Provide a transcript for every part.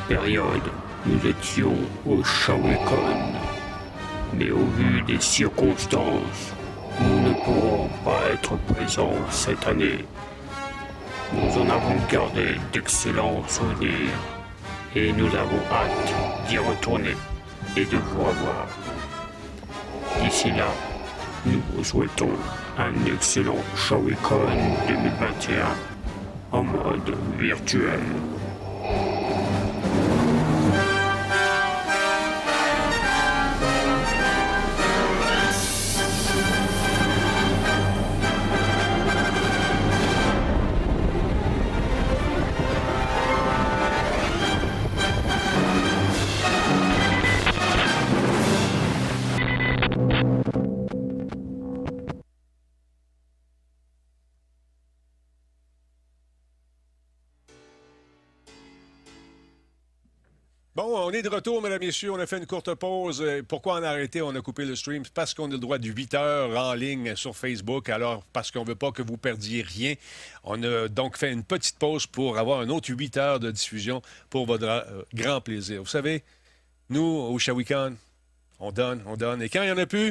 période, nous étions au Shawicon. Mais au vu des circonstances, nous ne pourrons pas être présents cette année. Nous en avons gardé d'excellents souvenirs et nous avons hâte d'y retourner et de vous revoir. D'ici là, nous vous souhaitons un excellent Shawicon 2021 en mode virtuel. Bon, on est de retour, mesdames et messieurs. On a fait une courte pause. Pourquoi on a arrêté? On a coupé le stream. C'est parce qu'on a le droit de 8 heures en ligne sur Facebook. Alors, parce qu'on ne veut pas que vous perdiez rien, on a donc fait une petite pause pour avoir un autre 8 heures de diffusion pour votre grand plaisir. Vous savez, nous, au Shawicon, on donne. Et quand il n'y en a plus...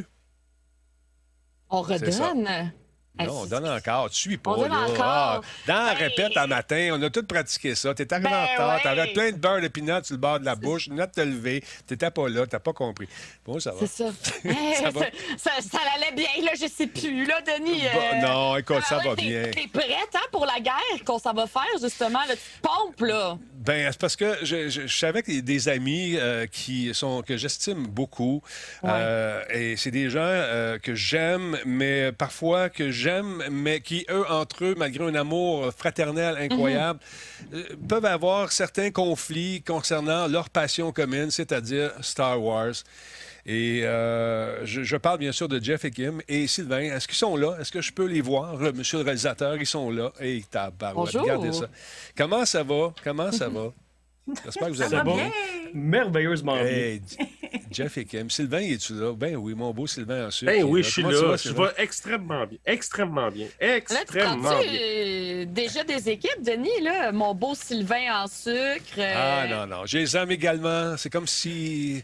On redonne. Non, on donne encore. Tu suis pas, on donne là. encore. Dans la répète à matin, on a tous pratiqué ça. T'es arrivé en retard, t'avais plein de beurre de pinot sur le bord de la bouche, une note te lever, t'étais pas là, t'as pas compris. Bon, ça va. C'est ça. Ça va. Ça allait bien, là, je sais plus, là, Denis. Non, écoute, ça va bien. T'es prête, hein, pour la guerre qu'on s'en va faire, justement, la petite pompe, là? Ben, c'est parce que je savais que des amis que j'estime beaucoup, et c'est des gens que j'aime, mais parfois mais qui, eux, entre eux, malgré un amour fraternel incroyable, peuvent avoir certains conflits concernant leur passion commune, c'est-à-dire Star Wars. Et je parle bien sûr de Jeff et Kim. Et Sylvain, est-ce qu'ils sont là? Est-ce que je peux les voir? Monsieur le réalisateur, ils sont là. Et tabarouette, regardez ça. Comment ça va? J'espère que vous allez bien. Merveilleusement bien. Jeff et Kim. Sylvain, es-tu là? Ben oui, mon beau Sylvain en sucre. Ben oui, je suis là. Je vais extrêmement bien. Extrêmement bien. Là, Extrêmement bien. Déjà des équipes, Denis, là? Mon beau Sylvain en sucre. Ah non. Je les aime également. C'est comme si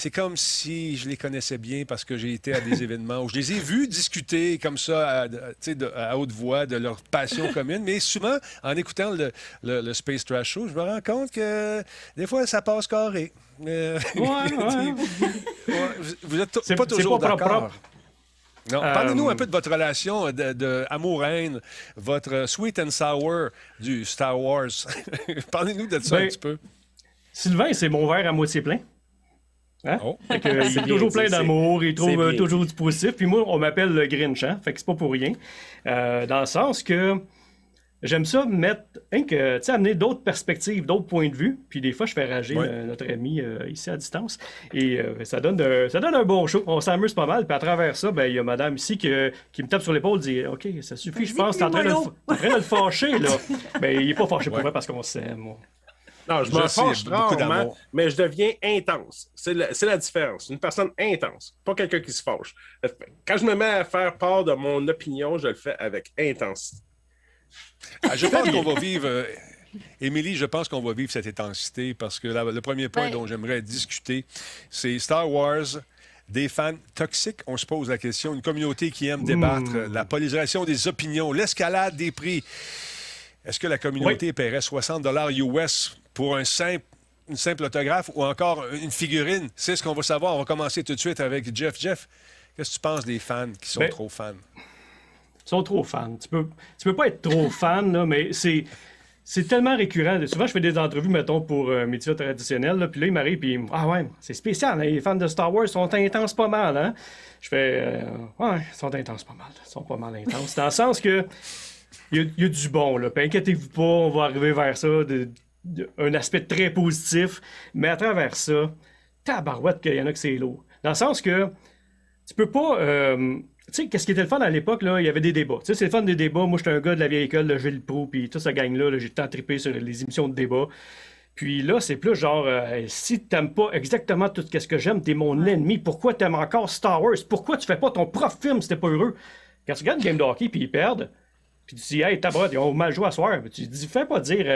je les connaissais bien parce que j'ai été à des événements où je les ai vus discuter comme ça à haute voix de leur passion commune. Mais souvent, en écoutant le Space Trash Show, je me rends compte que des fois, ça passe carré. Vous êtes pas toujours d'accord. Non. Parlez-nous un peu de votre relation de amour-haine, votre sweet and sour du Star Wars. Parlez-nous de ça un petit peu. Sylvain, c'est mon verre à moitié plein. Hein? Oh. Il est toujours plein d'amour, il trouve toujours du positif. Puis moi, on m'appelle le Grinch, hein? Fait que c'est pas pour rien. Dans le sens que j'aime ça amener d'autres perspectives, d'autres points de vue. Puis des fois, je fais rager notre ami ici à distance. Et ça donne un bon show. On s'amuse pas mal. Puis à travers ça, il y a madame ici qui me tape sur l'épaule et dit « OK, ça suffit, je pense que t'es en train de le fâcher, là. » Il n'est pas fâché pour moi parce qu'on s'aime. Non, je me fâche rarement, mais je deviens intense. C'est la différence. Une personne intense, pas quelqu'un qui se fâche. Quand je me mets à faire part de mon opinion, je le fais avec intensité. Je pense qu'on va vivre... Émilie, je pense qu'on va vivre cette intensité parce que le premier point dont j'aimerais discuter, c'est Star Wars, des fans toxiques. On se pose la question. Une communauté qui aime débattre, la polarisation des opinions, l'escalade des prix. Est-ce que la communauté paierait 60 $ US pour une simple autographe ou encore une figurine? C'est ce qu'on va savoir. On va commencer tout de suite avec Jeff. Jeff, qu'est-ce que tu penses des fans qui sont trop fans? Ils sont trop fans. Tu peux pas être trop fan, là, mais c'est tellement récurrent. Souvent, je fais des entrevues, mettons, pour médias traditionnels, là, puis là, il m'arrive, puis ah ouais, c'est spécial, hein, les fans de Star Wars sont intenses pas mal, hein? Je fais, ouais, ils sont intenses pas mal. Ils sont pas mal intenses. Dans le sens que il y a du bon, là. Puis inquiétez-vous pas, on va arriver vers ça, un aspect très positif. Mais à travers ça, tabarouette qu'il y en a que c'est lourd. Dans le sens que tu peux pas... tu sais, qu'est-ce qui était le fun à l'époque, là? Il y avait des débats. Tu sais, c'est le fun des débats. Moi, j'étais un gars de la vieille école, de Gilles Proulx, puis toute cette gang-là, j'ai tant trippé sur les émissions de débat. Puis là, c'est plus genre, si t'aimes pas exactement tout ce que j'aime, t'es mon ennemi. Pourquoi t'aimes encore Star Wars? Pourquoi tu fais pas ton propre film si t'es pas heureux? Quand tu regardes une game de hockey, puis ils perdent... Puis tu dis, hey, tabarouette, ils ont mal joué à soir. Tu dis, fais pas dire,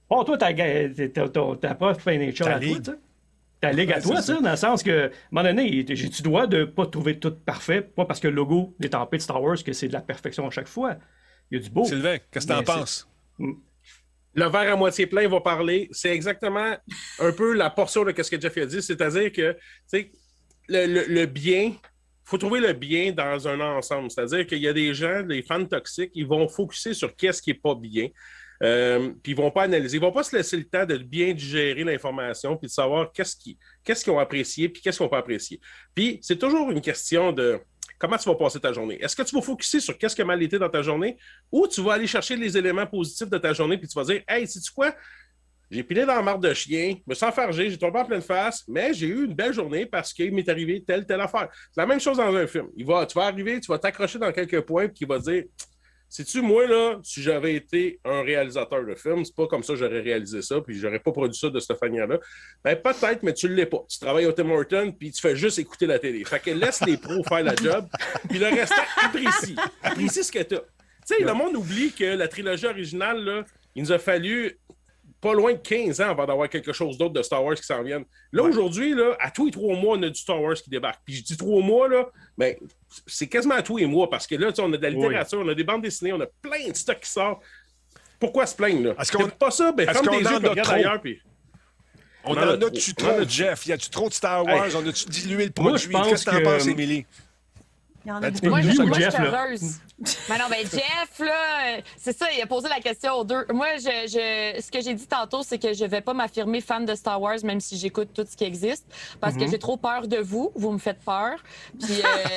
Oh, toi, ta prof nature à toi, tu sais. Ta ligue à toi, ça, dans le sens que, à un moment donné, tu dois de pas trouver tout parfait, pas parce que le logo est en de Star Wars que c'est de la perfection à chaque fois. Il y a du beau. Sylvain, qu'est-ce que t'en penses? Le verre à moitié plein va parler. C'est exactement un peu la portion de ce que Jeff a dit, c'est-à-dire que, tu sais, le bien, il faut trouver le bien dans un ensemble. C'est-à-dire qu'il y a des gens, des fans toxiques, ils vont focuser sur qu'est-ce qui n'est pas bien. Puis ils vont pas analyser, ils vont pas se laisser le temps de bien digérer l'information puis de savoir qu'est-ce qu'ils ont apprécié puis qu'est-ce qu'ils n'ont pas apprécié. Puis c'est toujours une question de comment tu vas passer ta journée. Est-ce que tu vas focuser sur qu'est-ce qui a mal été dans ta journée ou tu vas aller chercher les éléments positifs de ta journée puis tu vas dire « Hey, sais-tu quoi? J'ai pilé dans la marde de chien, je me suis enfargé, j'ai tombé en pleine face, mais j'ai eu une belle journée parce qu'il m'est arrivé telle affaire. » C'est la même chose dans un film. Tu vas arriver, tu vas t'accrocher dans quelques points puis il va dire « Sais-tu, moi, là, si j'avais été un réalisateur de film, c'est pas comme ça que j'aurais réalisé ça, puis j'aurais pas produit ça de cette manière-là. » Ben, peut-être, mais tu l'es pas. Tu travailles au Tim Hortons, puis tu fais juste écouter la télé. Fait que laisse les pros faire la job, puis le restant, apprécie. Apprécie ce que t'as. Tu sais, le monde oublie que la trilogie originale, là, il nous a fallu pas loin de 15 ans avant d'avoir quelque chose d'autre de Star Wars qui s'en vienne. Là, aujourd'hui, là, à tous les 3 mois, on a du Star Wars qui débarque. Puis je dis 3 mois, là, ben, c'est quasiment à tous les mois, parce que là, on a de la littérature, on a des bandes dessinées, on a plein de stocks qui sortent. Pourquoi se plaindre, là? Est-ce qu'on pas ça? Ben, ferme tes yeux, regarde ailleurs, puis... On en a-tu trop, Jeff? Y a-tu trop de Star Wars? On a-tu dilué le produit? Qu'est-ce que t'en penses, Émilie? Il y en a beaucoup. Moi, je suis heureuse. Mais non, ben Jeff, là, c'est ça, il a posé la question aux deux. Moi, ce que j'ai dit tantôt, c'est que je vais pas m'affirmer fan de Star Wars, même si j'écoute tout ce qui existe, parce que j'ai trop peur de vous. Vous me faites peur. Puis,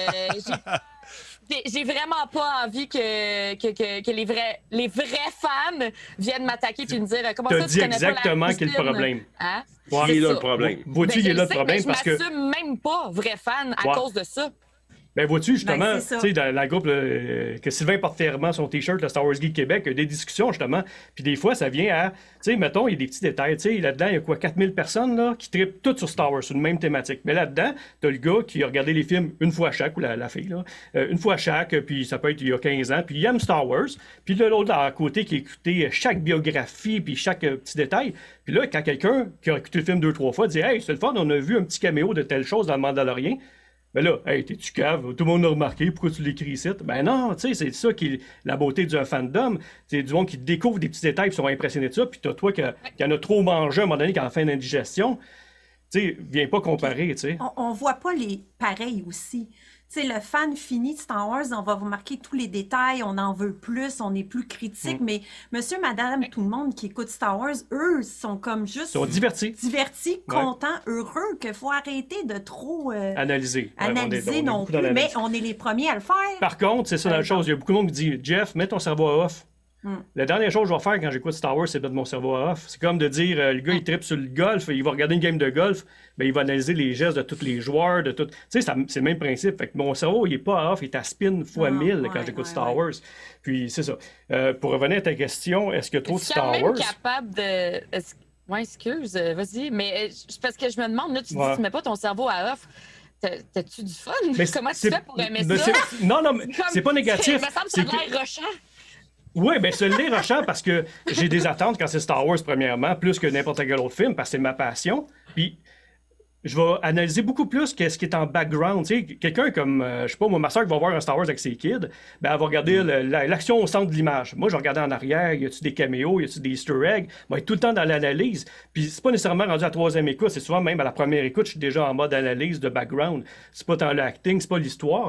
j'ai vraiment pas envie que les vrais fans viennent m'attaquer puis me dire comment ça, tu connais exactement pas la quel problème. Hein? Ouais, il est là le problème. Vois-tu, il est là le problème parce que... Je m'assume même pas vrai fan à cause de ça. Ben, vois-tu, justement, tu sais, dans la groupe que Sylvain porte fièrement son T-shirt, le Star Wars Geek Québec, il y a des discussions, justement. Puis des fois, ça vient à, tu sais, mettons, il y a des petits détails. Tu sais, là-dedans, il y a quoi, 4000 personnes là, qui trippent toutes sur Star Wars, sur une même thématique. Mais là-dedans, t'as le gars qui a regardé les films une fois à chaque, ou la fille, là, une fois à chaque, puis ça peut être il y a 15 ans, puis il aime Star Wars. Puis là, l'autre à côté qui a écouté chaque biographie, puis chaque petit détail. Puis là, quand quelqu'un qui a écouté le film 2-3 fois dit « Hey, c'est le fun, on a vu un petit caméo de telle chose dans le Mandalorian », ben là, hey, t'es-tu cave? Tout le monde l'a remarqué, pourquoi tu l'écris ici? Ben non, tu sais, c'est ça qui est la beauté du fandom. C'est du monde qui découvre des petits détails et sont impressionnés de ça, puis t'as toi qui en a trop mangé à un moment donné quand on fait une indigestion. Tu sais, viens pas comparer, tu sais. On voit pas les pareils aussi. Tu sais, le fan fini de Star Wars, on va remarquer tous les détails, on en veut plus, on est plus critique, mais monsieur, madame, tout le monde qui écoute Star Wars, eux, sont comme juste... Ils sont divertis. Divertis, contents, heureux, qu'il faut arrêter de trop... analyser. Analyser non plus, mais on est les premiers à le faire. Par contre, c'est ça la chose, il y a beaucoup de monde qui dit « Jeff, mets ton cerveau à off ». La dernière chose que je vais faire quand j'écoute Star Wars, c'est de mettre mon cerveau à off. C'est comme de dire, le gars, il trippe sur le golf, il va regarder une game de golf, ben, il va analyser les gestes de tous les joueurs, de tout. Tu sais, c'est le même principe. Fait que mon cerveau, il est pas à off, il est à spin fois 1000 quand j'écoute Star Wars. Puis, c'est ça. Pour revenir à ta question, est-ce que trop de Star Wars... Est-ce capable de... Ouais, excuse, vas-y. Mais parce que je me demande, là, tu dis, tu mets pas ton cerveau à off. T'as-tu du fun? Mais comment tu fais pour aimer ça? Non, mais c'est pas négatif. Ça me semble que ça a l'air rushant. Oui, bien, c'est l'est rushant parce que j'ai des attentes quand c'est Star Wars, premièrement, plus que n'importe quel autre film, parce que c'est ma passion. Puis, je vais analyser beaucoup plus qu'est-ce qui est en background. Tu sais, quelqu'un comme, je sais pas, moi, ma soeur qui va voir un Star Wars avec ses kids, ben, elle va regarder l'action au centre de l'image. Moi, je vais regarder en arrière, y a-tu des caméos, y a-tu des easter eggs? Moi, tout le temps dans l'analyse. Puis, c'est pas nécessairement rendu à la troisième écoute, c'est souvent même à la première écoute, je suis déjà en mode analyse de background. C'est pas tant l'acting, c'est pas l'histoire.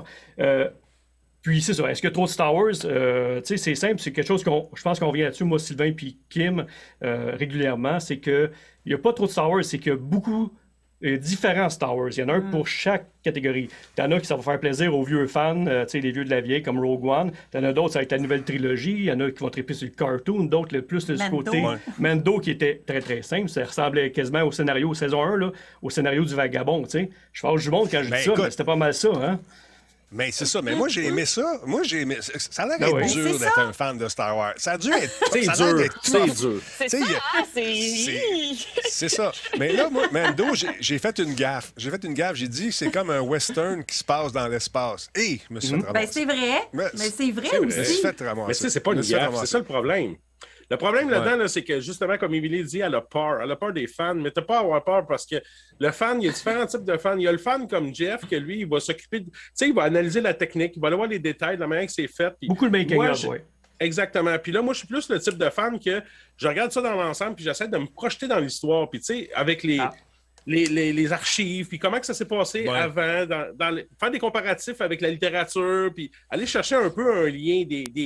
Puis c'est ça, est-ce que trop de Star Wars, tu sais, c'est simple, c'est quelque chose je pense qu'on revient là-dessus, moi, Sylvain puis Kim, régulièrement, c'est qu'il n'y a pas trop de Star Wars, c'est qu'il y a beaucoup différents Star Wars. Il y en a un pour chaque catégorie. Il y en a qui ça va faire plaisir aux vieux fans, tu sais, les vieux de la vieille, comme Rogue One. Il y en a d'autres, ça va être la nouvelle trilogie. Il y en a qui vont triper sur le cartoon, d'autres plus le côté Mando, qui était très, très simple. Ça ressemblait quasiment au scénario saison 1, là, au scénario du Vagabond, tu sais. Je fâche du monde quand je dis ça, mais c'était pas mal ça, hein? Mais c'est ça. Mais moi, j'ai aimé ça. Moi, j'ai aimé... Ça a l'air d'être dur d'être un fan de Star Wars. Ça a dû être... C'est dur. C'est ça, c'est ça. Mais là, moi, Mando, j'ai fait une gaffe. J'ai dit c'est comme un western qui se passe dans l'espace. Et je me suis fait ramasser. Ben, c'est vrai. Mais c'est vrai aussi. Je me suis fait ramasser. Mais c'est pas une gaffe. C'est ça le problème. Le problème là-dedans, là, c'est que justement, comme Émilie dit, elle a peur. Elle a peur des fans, mais t'as pas à avoir peur parce que le fan, il y a différents types de fans. Il y a le fan comme Jeff, que lui, il va s'occuper Tu sais, il va analyser la technique, il va aller voir les détails, de la manière que c'est fait. Beaucoup de making-of, oui. Exactement. Puis là, moi, je suis plus le type de fan que je regarde ça dans l'ensemble, puis j'essaie de me projeter dans l'histoire. Puis tu sais, avec les archives, puis comment que ça s'est passé avant, faire des comparatifs avec la littérature, puis aller chercher un peu un lien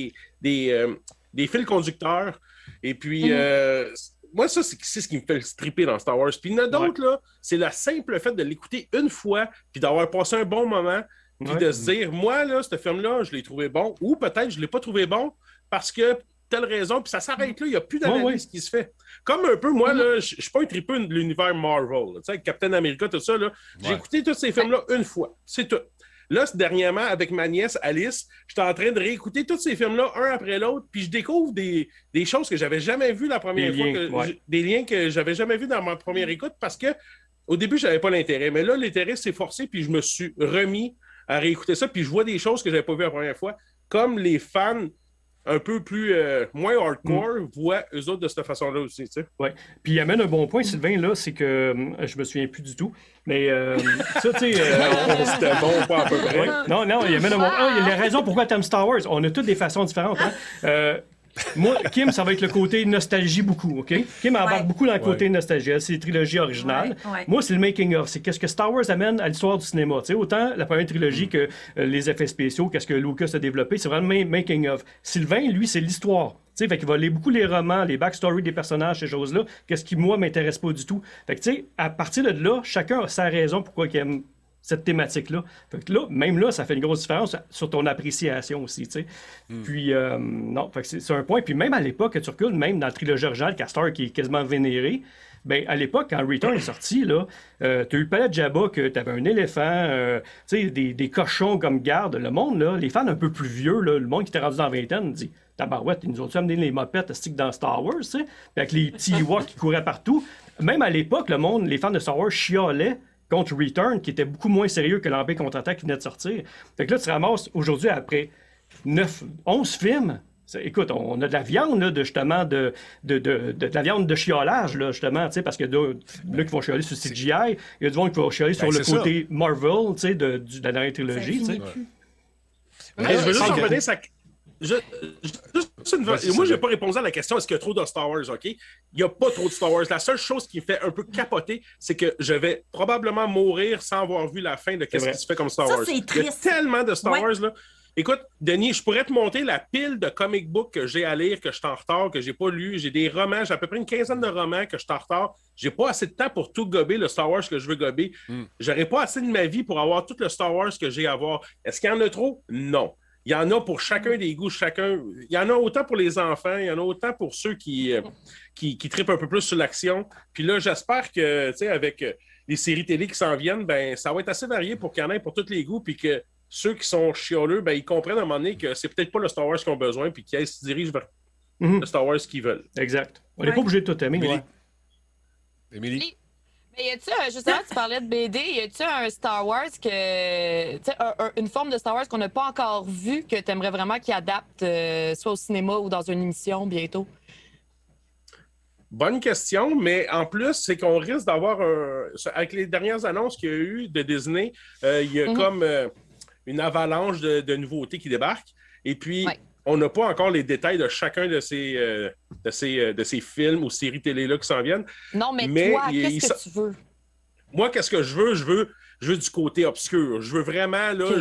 des fils conducteurs. Et puis, moi, ça, c'est ce qui me fait stripper dans Star Wars. Puis il y en a d'autres, là, c'est le simple fait de l'écouter une fois, puis d'avoir passé un bon moment, puis de se dire, moi, là, ce film-là, je l'ai trouvé bon, ou peut-être je ne l'ai pas trouvé bon parce que telle raison, puis ça s'arrête là, il n'y a plus d'analyse qui se fait. Comme un peu, moi, là, je ne suis pas un tripeux de l'univers Marvel. Tu sais, avec Captain America, tout ça, là, j'ai écouté tous ces films-là une fois. C'est tout. Là, dernièrement, avec ma nièce Alice, j'étais en train de réécouter tous ces films-là, un après l'autre, puis je découvre des choses que j'avais jamais vues la première fois, des liens que j'avais jamais vus dans ma première écoute, parce que au début, je n'avais pas l'intérêt. Mais là, l'intérêt s'est forcé, puis je me suis remis à réécouter ça, puis je vois des choses que je n'avais pas vues la première fois, comme les fans un peu plus moins hardcore voient eux autres de cette façon-là aussi. Tu sais. Oui. Puis il amène un bon point, Sylvain, là, c'est que je me souviens plus du tout. Mais ça, tu sais. C'était bon, pas à peu près. Non, il amène un bon point. Il y a raison pourquoi tu aimes Star Wars. On a toutes des façons différentes. Hein? Moi, Kim, ça va être le côté nostalgie beaucoup, OK? Kim embarque beaucoup dans le côté nostalgie. C'est les trilogies originales. Moi, c'est le making-of. C'est qu'est-ce que Star Wars amène à l'histoire du cinéma. Tu sais, autant la première trilogie que les effets spéciaux, qu'est-ce que Lucas a développé, c'est vraiment le making-of. Sylvain, lui, c'est l'histoire. Tu sais, fait qu'il va lire beaucoup les romans, les backstories des personnages, ces choses-là. Qu'est-ce qui, moi, m'intéresse pas du tout. Fait que, tu sais, à partir de là, chacun a sa raison pourquoi il aime cette thématique-là. Fait que là, même là, ça fait une grosse différence sur ton appréciation aussi, tu sais. Puis, non, fait que c'est un point. Puis même à l'époque, tu recules, même dans la trilogie originale, Castor qui est quasiment vénéré, bien, à l'époque, quand Return est sorti, là, t'as eu le palais de Jabba, que t'avais un éléphant, tu sais, des cochons comme garde. Le monde, là, les fans un peu plus vieux, là, le monde qui était rendu dans la vingtaine, dit « Tabarouette, ils nous ont-tu amené les mopettes stick dans Star Wars, tu sais? » Avec les petits Ewoks qui couraient partout. Même à l'époque, le monde, les fans de Star Wars chialaient contre Return, qui était beaucoup moins sérieux que l'Empire contre-attaque qui venait de sortir. Fait que là, tu ramasses aujourd'hui, après 11 films, écoute, on a de la viande, là, justement, de la viande de chiolage, là, justement, tu sais, parce que là, qui vont chialer sur CGI, il y a du monde qui va chialer sur le côté Marvel, tu sais, de la dernière trilogie, tu sais. Je veux juste revenir moi, je n'ai pas répondu à la question est-ce qu'il y a trop de Star Wars, OK? Il n'y a pas trop de Star Wars. La seule chose qui me fait un peu capoter, c'est que je vais probablement mourir sans avoir vu la fin de ce qui se fait comme Star Wars. Il y a tellement de Star Wars, là. Écoute, Denis, je pourrais te monter la pile de comic books que j'ai à lire, que je suis en retard, que j'ai pas lu. J'ai des romans, j'ai à peu près une quinzaine de romans que je suis en retard. J'ai pas assez de temps pour tout gober, le Star Wars que je veux gober. J'aurais pas assez de ma vie pour avoir tout le Star Wars que j'ai à voir. Est-ce qu'il y en a trop? Non. Il y en a pour chacun des goûts, il y en a autant pour les enfants, il y en a autant pour ceux qui trippent un peu plus sur l'action. Puis là, j'espère que, tu sais, avec les séries télé qui s'en viennent, ben ça va être assez varié pour qu'il y en ait pour tous les goûts, puis que ceux qui sont chialeux, ben ils comprennent à un moment donné que c'est peut-être pas le Star Wars qu'ils ont besoin, puis qu'ils se dirigent vers le Star Wars qu'ils veulent. Exact. On n'est pas obligé de tout aimer. Émilie? Mais y a-tu, justement, tu parlais de BD, y a-tu un Star Wars une forme de Star Wars qu'on n'a pas encore vu que tu aimerais vraiment qu'il adapte, soit au cinéma ou dans une émission bientôt? Bonne question, mais en plus, c'est qu'on risque d'avoir avec les dernières annonces qu'il y a eu de Disney, il y a comme une avalanche de nouveautés qui débarquent. Et puis, on n'a pas encore les détails de chacun de ces films ou séries télé-là qui s'en viennent. Non, mais toi, qu'est-ce que tu veux? Moi, qu'est-ce que je veux? Je veux du côté obscur. Je veux vraiment, là,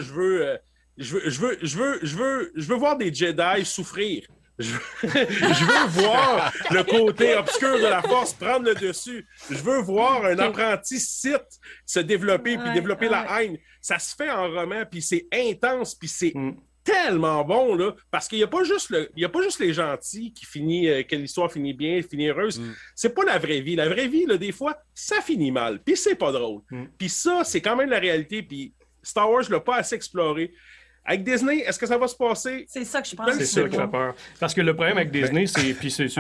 je veux voir des Jedi souffrir. Je veux voir le côté obscur de la Force prendre le dessus. Je veux voir un apprenti Sith se développer puis développer la haine. Ça se fait en roman, puis c'est intense, puis c'est tellement bon, là, parce qu'il n'y a pas juste les gentils que l'histoire finit bien, finit heureuse. C'est pas la vraie vie. La vraie vie, là, des fois, ça finit mal, puis c'est pas drôle. Puis ça, c'est quand même la réalité, puis Star Wars l'a pas assez exploré. Avec Disney, est-ce que ça va se passer? C'est ça que je pense. C'est ça qui fait peur. Parce que le problème avec Disney, c'est... Puis c'est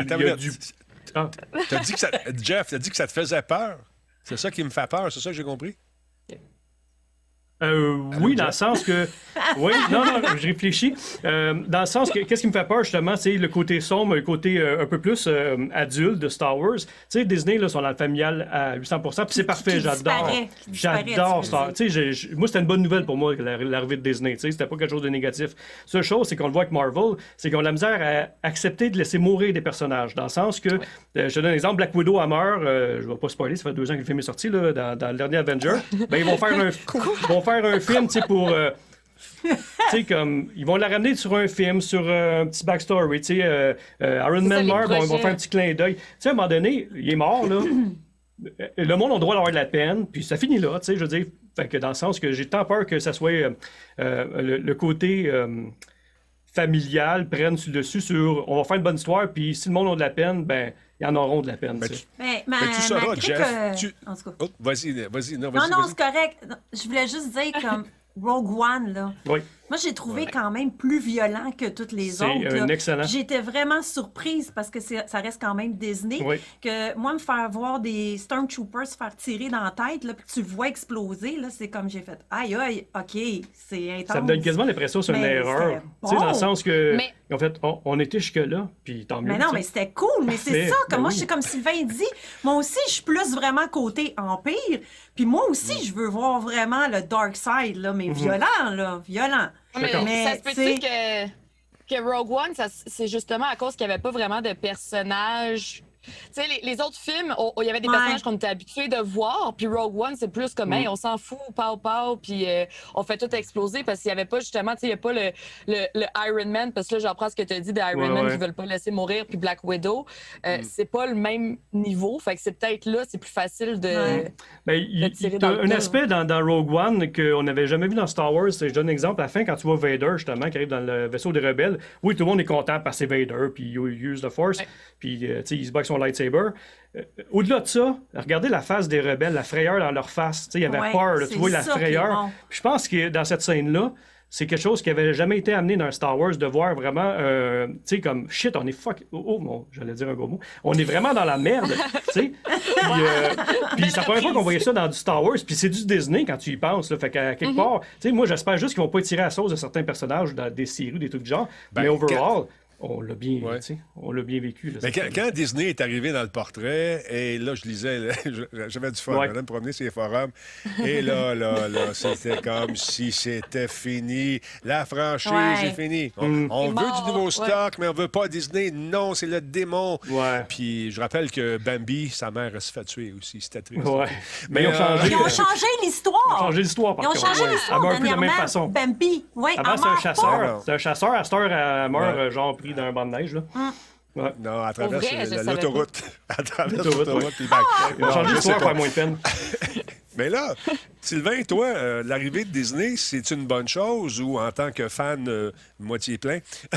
Jeff, t'as dit que ça te faisait peur. C'est ça qui me fait peur, c'est ça que j'ai compris? Oui, dans le sens que... Oui, non, je réfléchis. Dans le sens que, qu'est-ce qui me fait peur, justement, c'est le côté sombre, le côté un peu plus adulte de Star Wars. Tu sais, Disney, là, sont dans le familial à 800%, puis c'est parfait, j'adore. J'adore Star. Tu sais, moi, c'était une bonne nouvelle pour moi, l'arrivée de Disney. Tu sais, c'était pas quelque chose de négatif. Seule chose, c'est qu'on le voit avec Marvel, c'est qu'on a la misère à accepter de laisser mourir des personnages. Dans le sens que, je te donne un exemple, Black Widow, elle meurt, je vais pas spoiler, ça fait 2 ans que le film est sorti, là, dans le dernier Avenger. Ben, ils vont faire un film, tu sais, pour... tu sais, comme, ils vont la ramener sur un film, sur un petit backstory, tu sais, Iron Man meurt, ils vont faire un petit clin d'œil. Tu sais, à un moment donné, il est mort, là. Le monde a le droit d'avoir de la peine, puis ça finit là, tu sais, je veux dire. Fait que dans le sens que j'ai tant peur que ça soit le côté... familial prenne sur le dessus sur on va faire une bonne histoire, puis si le monde a de la peine, ben ils en auront de la peine. Mais tu sauras, Jeff. En tout cas. Oh, vas-y. Non, c'est correct. Je voulais juste dire comme Rogue One, là. Oui. Moi, j'ai trouvé quand même plus violent que toutes les autres. C'est un excellent. J'étais vraiment surprise parce que ça reste quand même Disney. Oui. Que moi, me faire voir des Stormtroopers se faire tirer dans la tête, là, puis tu le vois exploser, là, c'est comme j'ai fait aïe, OK, c'est intense. Ça me donne quasiment l'impression que c'est une erreur. Bon. Tu sais, dans le sens que, en fait, on était jusque-là, puis tant mieux. Mais non, mais c'était cool, mais c'est ça. Comme moi, je suis comme Sylvain dit, moi aussi, je suis plus vraiment côté Empire, puis moi aussi, je veux voir vraiment le Dark Side, là, mais violent. Mais ça se peut-tu que Rogue One, c'est justement à cause qu'il n'y avait pas vraiment de personnages. Tu sais, les autres films, il y avait des personnages qu'on était habitués de voir, puis Rogue One, c'est plus comme, hey, on s'en fout, pow, puis on fait tout exploser, parce qu'il n'y avait pas, justement, tu sais, il n'y a pas le Iron Man, parce que là, j'en prends ce que tu as dit des Iron Man qui veulent pas laisser mourir, puis Black Widow, c'est pas le même niveau, fait que c'est peut-être là, c'est plus facile de tirer dans le un aspect dans Rogue One qu'on n'avait jamais vu dans Star Wars, je donne un exemple, à la fin, quand tu vois Vader, justement, qui arrive dans le vaisseau des rebelles, oui, tout le monde est content parce que c'est Vader, puis il use the Force, puis, tu sais, il se bat avec son lightsaber. Au-delà de ça, regardez la face des rebelles, la frayeur dans leur face. Il y avait peur, là, tu vois la frayeur. Puis je pense que dans cette scène-là, c'est quelque chose qui avait jamais été amené dans Star Wars, de voir vraiment, tu sais, comme shit, on est fuck. Oh, j'allais dire un gros mot. On est vraiment dans la merde, tu sais. Puis c'est la première fois qu'on voyait ça dans du Star Wars, puis c'est du Disney quand tu y penses. Là, fait qu'à quelque part, tu sais, moi, j'espère juste qu'ils vont pas tirer à la sauce de certains personnages dans des séries, des trucs du genre. Mais overall. On l'a bien, vécu. Là, mais quand Disney est arrivé dans le portrait, et là, je lisais, j'avais du fun, je me promener sur les forums, et là, c'était comme si c'était fini. La franchise est finie. On veut du nouveau stock, mais on veut pas Disney. Non, c'est le démon. Puis je rappelle que Bambi, sa mère se fait tuer aussi. C'était triste. Mais ils ont changé l'histoire. Ils ont changé l'histoire, par contre. Ils ont changé l'histoire de la même façon. Bambi, avant, c'est un chasseur. C'est un chasseur. À cette heure, elle meurt, genre, pris d'un banc de neige, là. Non, à travers l'autoroute. À travers l'autoroute. Ils ont changé l'histoire pour faire moins de peine. Mais là, Sylvain, toi, l'arrivée de Disney, c'est une bonne chose ou en tant que fan moitié plein,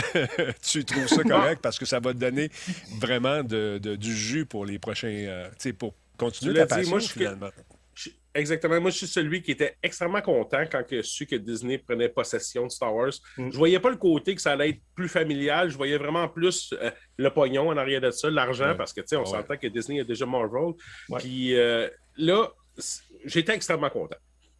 tu trouves ça correct parce que ça va te donner vraiment du jus pour les prochains... tu sais, pour continuer ta passion, finalement. Exactement. Moi, je suis celui qui était extrêmement content quand j'ai su que Disney prenait possession de Star Wars. Je voyais pas le côté que ça allait être plus familial. Je voyais vraiment plus le pognon en arrière de ça, l'argent, parce que, tu sais, on s'entend que Disney a déjà Marvel. Puis là, j'étais extrêmement content.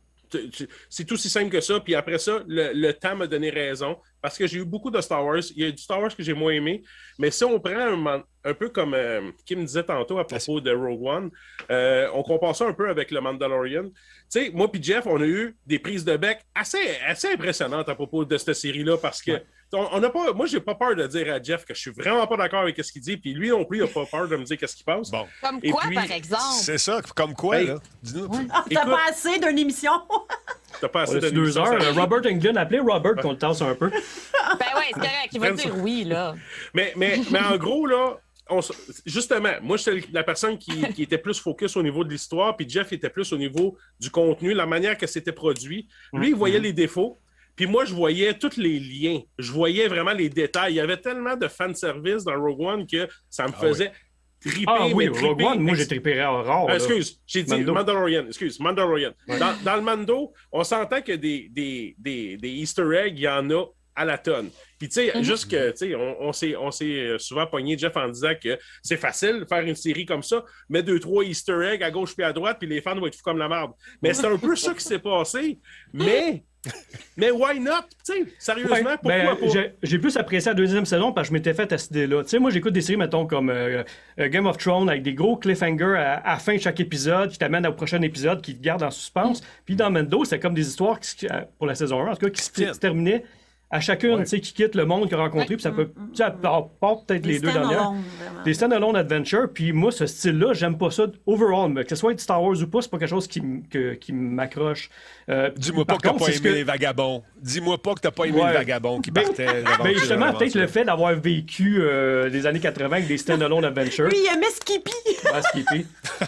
C'est aussi simple que ça. Puis après ça, le temps m'a donné raison parce que j'ai eu beaucoup de Star Wars. Il y a du Star Wars que j'ai moins aimé. Mais si on prend un peu comme Kim disait tantôt à propos de Rogue One, on compare ça un peu avec le Mandalorian. Tu sais, moi puis Jeff, on a eu des prises de bec assez impressionnantes à propos de cette série-là parce que on n'a pas, moi, j'ai pas peur de dire à Jeff que je suis vraiment pas d'accord avec ce qu'il dit, puis lui non plus, il n'a pas peur de me dire qu'est-ce qu'il pense. Bon. Comme quoi, par exemple? C'est ça, comme quoi, là? Dis-nous. T'as pas assez d'une émission? T'as pas assez d'une 2 heures. Robert Englund, appelez Robert qu'on le tasse un peu. Ben ouais, c'est correct, il va dire oui, là. Mais en gros, là, justement, moi, j'étais la personne qui était plus focus au niveau de l'histoire, puis Jeff était plus au niveau du contenu, la manière que c'était produit. Lui, il voyait les défauts. Puis moi, je voyais tous les liens. Je voyais vraiment les détails. Il y avait tellement de fanservice dans Rogue One que ça me faisait triper. Ah oui, Rogue One, moi, j'ai trippé rare. Excuse, j'ai dit Mandalorian. Mandalorian. Ouais. Dans le Mando, on s'entend que des Easter eggs, il y en a à la tonne. Puis, tu sais, juste que, tu sais, on s'est souvent pogné, Jeff, en disant que c'est facile de faire une série comme ça, mets 2-3 Easter eggs à gauche puis à droite, puis les fans vont être fous comme la merde. Mais c'est un peu ça qui s'est passé. Mais why not? Tu sais, sérieusement, pourquoi pas? J'ai plus apprécié la deuxième saison parce que je m'étais fait à cette idée-là. Tu sais, moi, j'écoute des séries, mettons, comme Game of Thrones, avec des gros cliffhangers à la fin de chaque épisode, qui t'amènent au prochain épisode, qui te gardent en suspense. Puis dans Mando, c'est comme des histoires pour la saison 1, en tout cas, qui se terminaient à chacune, tu sais, qui quitte le monde qu'il a rencontré, puis ça peut, tu sais, à part peut-être les deux dernières. Des stand-alone adventure, puis moi, ce style-là, j'aime pas ça overall, mais que ce soit Star Wars ou pas, c'est pas quelque chose qui m'accroche. Dis-moi pas que t'as pas aimé les vagabonds. Dis-moi pas que t'as pas aimé les vagabonds qui partaient. Mais justement, peut-être le fait d'avoir vécu les années 80 avec des stand-alone adventure. Lui, il aimait Skippy. Ah, Skippy.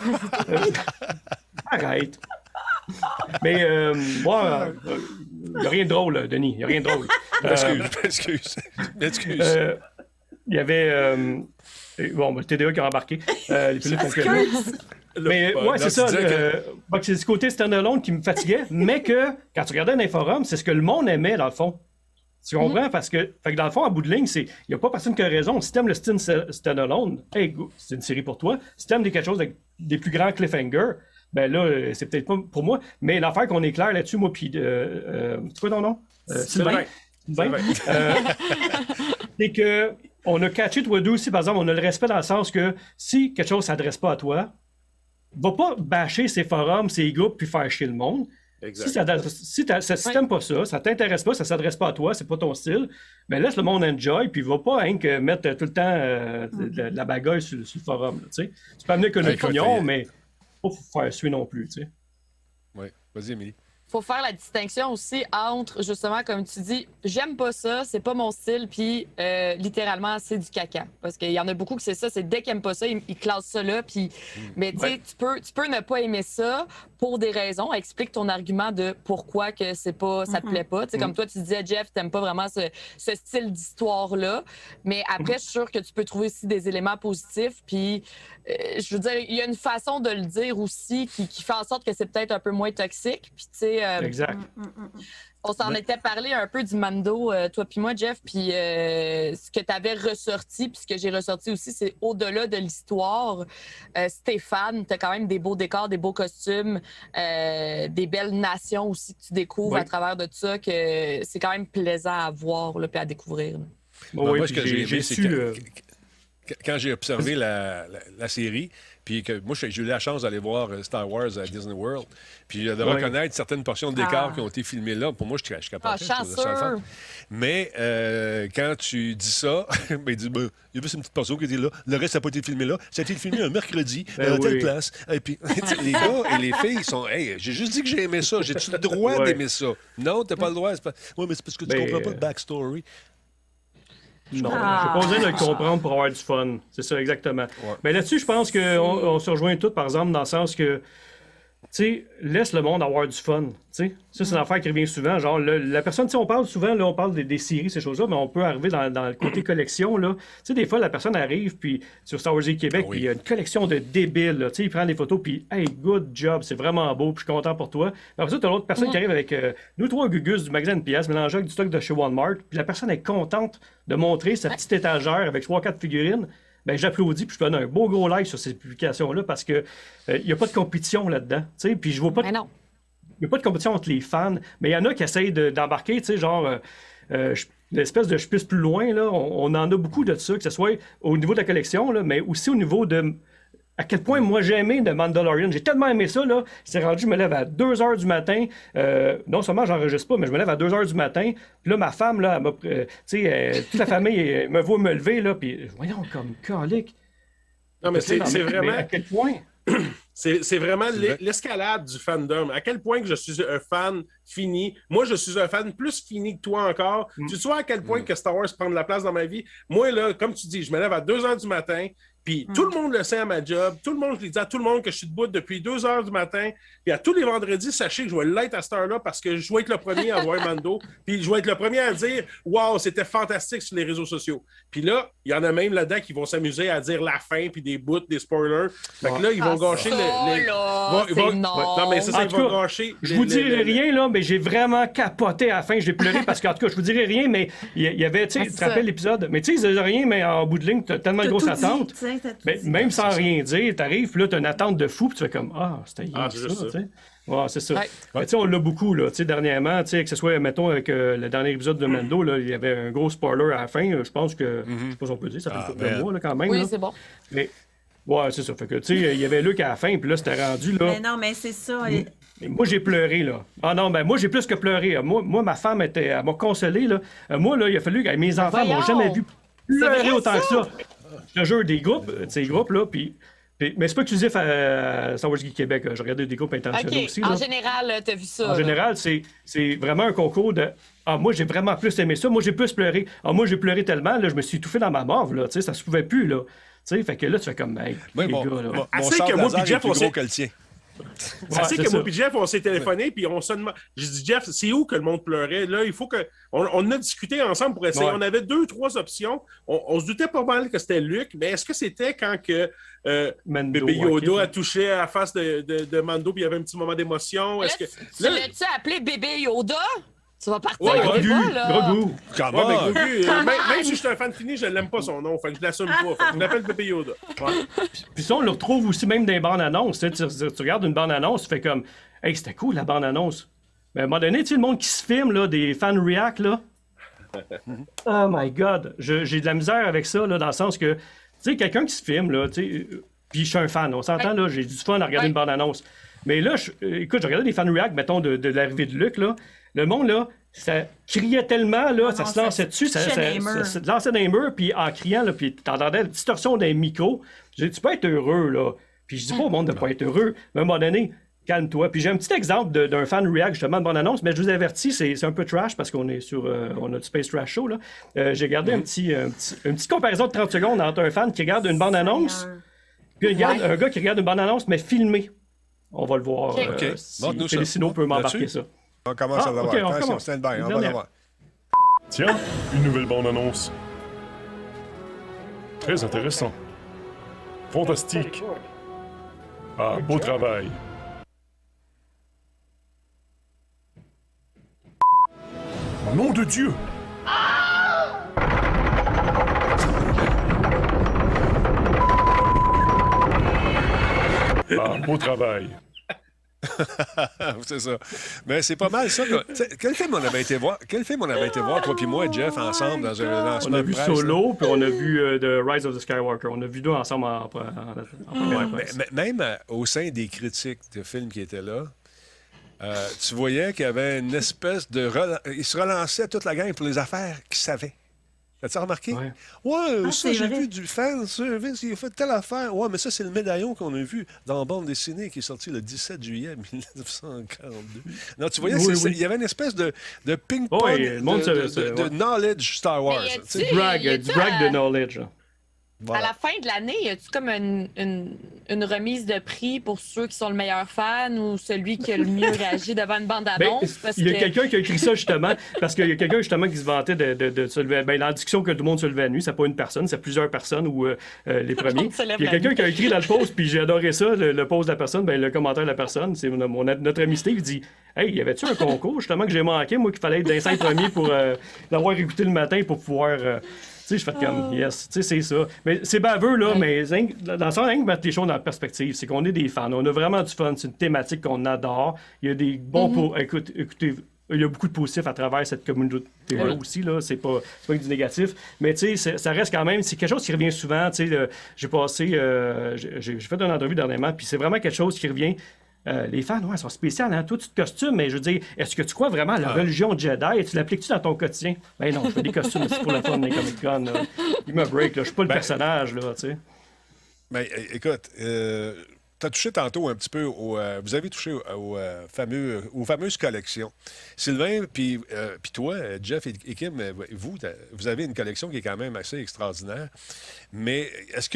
Arrête. Mais moi, il n'y a rien de drôle, Denis. Il n'y a rien de drôle. Excuse. Il y avait... le TDA qui a embarqué. Les pilotes mais ouais, c'est ça. C'est ce côté stand-alone qui me fatiguait, mais que, quand tu regardais dans les forums, c'est ce que le monde aimait, dans le fond. Tu comprends? Parce que, dans le fond, en bout de ligne, il n'y a pas personne qui a raison. Si t'aimes le style stand-alone, hey, c'est une série pour toi. Si t'aimes quelque chose avec des plus grands cliffhangers, ben là, c'est peut-être pas pour moi. Mais l'affaire qu'on est clair là-dessus, moi, puis c'est quoi ton nom? Sylvain. C'est que on a catché toi deux aussi, par exemple, on a le respect dans le sens que si quelque chose ne s'adresse pas à toi, va pas bâcher ses forums, ses groupes, puis faire chier le monde. Exact. Si t'aimes pas ça, ça t'intéresse pas, ça s'adresse pas à toi, c'est pas ton style, ben laisse le monde enjoy, puis va pas que mettre tout le temps de la bagaille sur le forum. Là, tu peux amener qu'une opinion, mais pas faire suivre non plus. Tu sais. Oui, vas-y, Émilie. Faut faire la distinction aussi entre, justement, comme tu dis, j'aime pas ça, c'est pas mon style, puis littéralement, c'est du caca. Parce qu'il y en a beaucoup que c'est ça, c'est dès qu'ils aiment pas ça, ils classent ça là, puis... Mais tu sais, tu peux ne pas aimer ça pour des raisons. Explique ton argument de pourquoi que c'est pas, ça te plaît pas. Tu sais, comme toi, tu disais, Jeff, t'aimes pas vraiment ce style d'histoire-là. Mais après, je suis sûre que tu peux trouver aussi des éléments positifs, puis... je veux dire, il y a une façon de le dire aussi qui fait en sorte que c'est peut-être un peu moins toxique. Puis, tu sais, exact. On s'en était parlé un peu du Mando, toi puis moi, Jeff, puis ce que tu avais ressorti, puis ce que j'ai ressorti aussi, c'est au-delà de l'histoire. Stéphane, tu as quand même des beaux décors, des beaux costumes, des belles nations aussi que tu découvres à travers de tout ça, que c'est quand même plaisant à voir là, puis à découvrir. Moi, ce que j'ai aimé, c'est que... Quand j'ai observé la série, puis que moi, j'ai eu la chance d'aller voir Star Wars à Disney World, puis de reconnaître certaines portions de décors qui ont été filmées là, pour moi, je suis capable. Chanceux! Mais quand tu dis ça, ben, il dit, il y a juste une petite portion qui dit là, le reste n'a pas été filmé là, ça a été filmé un mercredi, à telle place. Et puis, les gars et les filles sont, hey, j'ai juste dit que j'ai aimé ça, j'ai-tu le droit d'aimer ça? Non, t'as pas le droit. Oui, mais c'est parce que tu comprends pas le backstory. Non, j'ai pas besoin de le comprendre pour avoir du fun. C'est ça, exactement. Ouais. Mais là-dessus, je pense qu'on se rejoint tous, par exemple, dans le sens que, tu sais, laisse le monde avoir du fun. Tu sais, ça, c'est une affaire qui revient souvent. Genre, la personne, tu sais, on parle souvent, là, on parle des séries, ces choses-là, mais on peut arriver dans le côté collection, là. Tu sais, des fois, la personne arrive, puis sur Star Wars Québec, puis il y a une collection de débiles, là. Tu sais, il prend des photos, puis hey, good job, c'est vraiment beau, puis je suis content pour toi. Mais après ça, t'as l'autre personne qui arrive avec 2-3 gugus du magasin de pièces, mélangé avec du stock de chez Walmart, puis la personne est contente de montrer sa petite étagère avec 3-4 figurines. Ben, j'applaudis, puis je donne un beau gros like sur ces publications-là parce que il n'y a pas de compétition là-dedans. Tu sais, puis je vois pas. Il n'y a pas de compétition entre les fans, mais il y en a qui essayent d'embarquer, tu sais, genre l'espèce de je puisse plus loin, là. On en a beaucoup de ça, que ce soit au niveau de la collection, là, mais aussi au niveau de. À quel point moi j'ai aimé The Mandalorian. J'ai tellement aimé ça, là. C'est rendu, je me lève à 2h du matin. Non seulement j'enregistre pas, mais je me lève à 2h du matin. Puis là, ma femme, là, tu sais, toute la famille me voit me lever, là. Puis voyons, comme calique. Non, mais c'est vraiment. Mais à quel point? C'est vraiment l'escalade du fandom. À quel point que je suis un fan fini. Moi, je suis un fan plus fini que toi encore. Tu sais à quel point que Star Wars prend de la place dans ma vie? Moi, là, comme tu dis, je me lève à 2h du matin. Puis tout le monde le sait à ma job. Tout le monde, je le dis à tout le monde que je suis debout depuis 2 heures du matin. Puis à tous les vendredis, sachez que je vais l'être à cette heure-là parce que je vais être le premier à voir Mando. Puis je vais être le premier à dire « Wow, c'était fantastique sur les réseaux sociaux. » Puis là, il y en a même là-dedans qui vont s'amuser à dire la fin, puis des bouts, des spoilers. Fait que là, ils vont gâcher Non, mais c'est ça, ils vont gâcher... Je vous dirai rien, là, mais j'ai vraiment capoté à la fin. J'ai pleuré parce qu'en tout cas, je vous dirai rien, mais il y avait, tu sais, tu te rappelles l'épisode? Mais tu sais, ils disaient rien, mais en bout de ligne, t'as tellement de grosses attentes. Même sans rien dire, t'arrives, puis là, t'as une attente de fou, puis tu fais comme, c'était rien ça, tu sais. Ouais, c'est ça. Ouais. Mais tu sais, on l'a beaucoup, là, tu sais, dernièrement, tu sais, que ce soit, mettons, avec le dernier épisode de Mando, là, il y avait un gros spoiler à la fin, je pense que, je sais pas si on peut dire, ça fait une couple de mois, là, quand même. Oui, là. c'est bon. Mais, ouais, c'est ça. Fait que, tu sais, il y avait Luc à la fin, puis là, c'était rendu, là... Mais non, mais c'est ça. Mais moi, j'ai pleuré, là. Ah non, ben moi, j'ai plus que pleuré. Moi ma femme, elle m'a consolé, là. Moi, là, il a fallu que mes enfants m'ont jamais vu pleurer autant que ça. Je te jure, des groupes, ces groupes-là, puis... Mais c'est pas exclusif à Star Wars Geek Québec. Je regardais des groupes internationaux aussi. Là. En général, t'as vu ça. En général, c'est vraiment un concours de « Ah, moi, j'ai vraiment plus aimé ça. Moi, j'ai plus pleuré. Ah, moi, j'ai pleuré tellement, là, je me suis étouffé dans ma morve, là. Tu sais, ça se pouvait plus, là. Tu sais, fait que là, tu fais comme... Hey, oui, les gars, là. Mon sable laser est plus gros que le tien. Ça c'est que moi et Jeff, on s'est téléphoné, puis on se demande. J'ai dit, Jeff, c'est où que le monde pleurait? Là, il faut que. On a discuté ensemble pour essayer. Ouais. On avait 2-3 options. On se doutait pas mal que c'était Luc, mais est-ce que c'était quand que Bébé Yoda a touché à la face de Mando, puis il y avait un petit moment d'émotion? Tu l'as-tu appelé Bébé Yoda? Tu vas partir gros goût. Même si je suis un fan fini, je l'aime pas son nom. Fait que je l'assume pas. Fait que je l'appelle Bébé Yoda. Ouais. Puis ça, on le retrouve aussi même dans les bandes-annonces. Tu regardes une bande-annonce, tu fais comme « Hey, c'était cool la bande-annonce. » Mais à un moment donné, tu sais, le monde qui se filme, là, des fans react, là. Oh my God. J'ai de la misère avec ça, là, dans le sens que, tu sais, quelqu'un qui se filme, là, tu sais, puis je suis un fan, on s'entend, là, j'ai du fun à regarder une bande-annonce. Mais là, écoute, je regardais des fan react, mettons, de l'arrivée de Luc, là. Le monde, là, ça criait tellement, là, ça se lançait dessus, ça se lançait dans les murs, puis en criant, là, puis t'entendais la distorsion des micros. Je dis, tu peux être heureux, là. Puis je dis pas au monde de pas être heureux, mais à un moment donné, calme-toi. Puis j'ai un petit exemple d'un fan react, justement, de bonne annonce, mais je vous avertis, c'est un peu trash, parce qu'on est sur, on a du Space Trash Show, là. J'ai gardé une petite comparaison de 30 secondes entre un fan qui regarde une bande-annonce, puis un gars qui regarde une bande-annonce, mais filmée. On va le voir. Si Félicino peut m'embarquer ça. On commence à l'avoir. Attention, stand-by, on va l'avoir. Tiens, une nouvelle bande-annonce. Très intéressant. Fantastique. Ah, beau travail. Nom de Dieu! Ah, beau travail. C'est ça. Mais c'est pas mal ça. Quel film on avait été voir? Toi puis moi et Jeff, ensemble, dans un lancement? On a vu presse, Solo, puis on a vu The Rise of the Skywalker. On a vu deux ensemble en même au sein des critiques de films qui étaient là, tu voyais qu'il y avait une espèce de... Il se relançait toute la gang pour les affaires qu'ils savaient. As-tu remarqué? Ouais, ça, j'ai vu du fan service, il a fait telle affaire. Ouais, mais ça, c'est le médaillon qu'on a vu dans la bande dessinée qui est sorti le 17 juillet 1942. Non, tu voyais, il y avait une espèce de ping-pong de knowledge Star Wars. Du brag de knowledge. Voilà. À la fin de l'année, y a-tu comme une remise de prix pour ceux qui sont le meilleur fan ou celui qui a le mieux réagi devant une bande-annonce? Il y a quelqu'un qui a écrit ça, justement, parce qu'il y a quelqu'un, justement, qui se vantait de se lever. Ben, dans la discussion que tout le monde se levait à nuit, c'est pas une personne, c'est plusieurs personnes ou les premiers. Il y a quelqu'un qui a écrit dans le post, puis j'ai adoré ça, le post de la personne, ben, le commentaire de la personne, c'est notre ami Steve, il dit « Hey, y avait-tu un concours, justement, que j'ai manqué, moi, qu'il fallait être dans les 5 premiers pour l'avoir écouté le matin pour pouvoir... Tu sais, je fais comme, yes, tu sais, c'est ça. Mais c'est baveux, là, mais dans le sens, rien que mettre les choses dans la perspective, c'est qu'on est des fans. On a vraiment du fun. C'est une thématique qu'on adore. Il y a des bons... Écoutez, il y a beaucoup de positifs à travers cette communauté-là aussi, là. C'est pas du négatif. Mais, tu sais, ça reste quand même... C'est quelque chose qui revient souvent. Tu sais, j'ai passé... j'ai fait une entrevue dernièrement, puis c'est vraiment quelque chose qui revient... les fans, ouais, sont spéciales, hein? Toi, tu te costumes, mais je veux dire, est-ce que tu crois vraiment à la religion Jedi et tu l'appliques-tu dans ton quotidien? Ben non, je fais des costumes aussi pour le fun, les Comic-Con. Il me break, là. Je suis pas le personnage, là, tu sais. Ben, écoute, tu as touché tantôt un petit peu vous avez touché aux fameuses collections. Sylvain, puis toi, Jeff et Kim, vous avez une collection qui est quand même assez extraordinaire. Mais est-ce que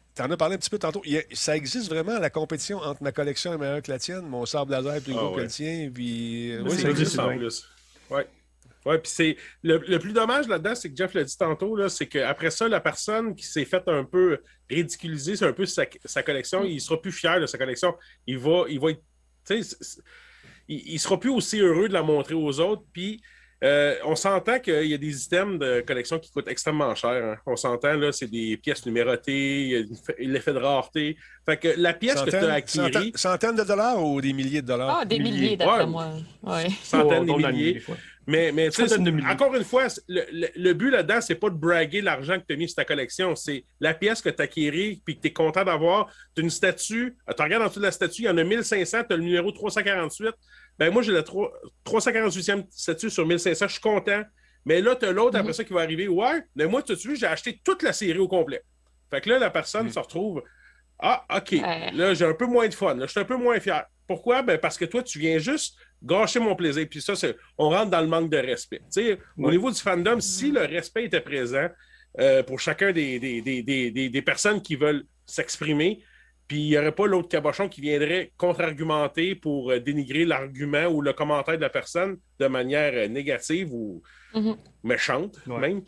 Tu en as parlé un petit peu tantôt. Ça existe vraiment, la compétition entre ma collection est meilleure que la tienne, mon sabre laser est plus gros que le tien. Puis... Oui, ça existe en plus. Oui. Oui, puis c'est le plus dommage là-dedans, c'est que Jeff l'a dit tantôt, là, c'est qu'après ça, la personne qui s'est faite un peu ridiculiser, c'est un peu sa collection, il sera plus fier de sa collection. Il va être, il sera plus aussi heureux de la montrer aux autres. Puis on s'entend qu'il y a des items de collection qui coûtent extrêmement cher. Hein. On s'entend, là, c'est des pièces numérotées, il y a l'effet de rareté. Fait que la pièce que tu as acquérie... Centaines de dollars ou des milliers de dollars? Ah, des milliers, d'après moi. Ouais. Centaines de milliers. Mais encore une fois, le but là-dedans, c'est pas de braguer l'argent que tu as mis sur ta collection. C'est la pièce que tu as acquérie et que tu es content d'avoir. Tu as une statue. Tu regardes en dessous de la statue, il y en a 1500, tu as le numéro 348. Ben moi, j'ai la 348e statue sur 1500. Je suis content. Mais là, tu as l'autre après ça qui va arriver. Ouais, mais moi, tout de suite, j'ai acheté toute la série au complet. Fait que là, la personne se retrouve. Ah, OK. Là, j'ai un peu moins de fun. Là, je suis un peu moins fier. Pourquoi? Ben, parce que toi, tu viens juste gâcher mon plaisir. Puis ça, on rentre dans le manque de respect. Au niveau du fandom, si le respect était présent pour chacun des personnes qui veulent s'exprimer, puis il n'y aurait pas l'autre cabochon qui viendrait contre-argumenter pour dénigrer l'argument ou le commentaire de la personne de manière négative ou méchante même,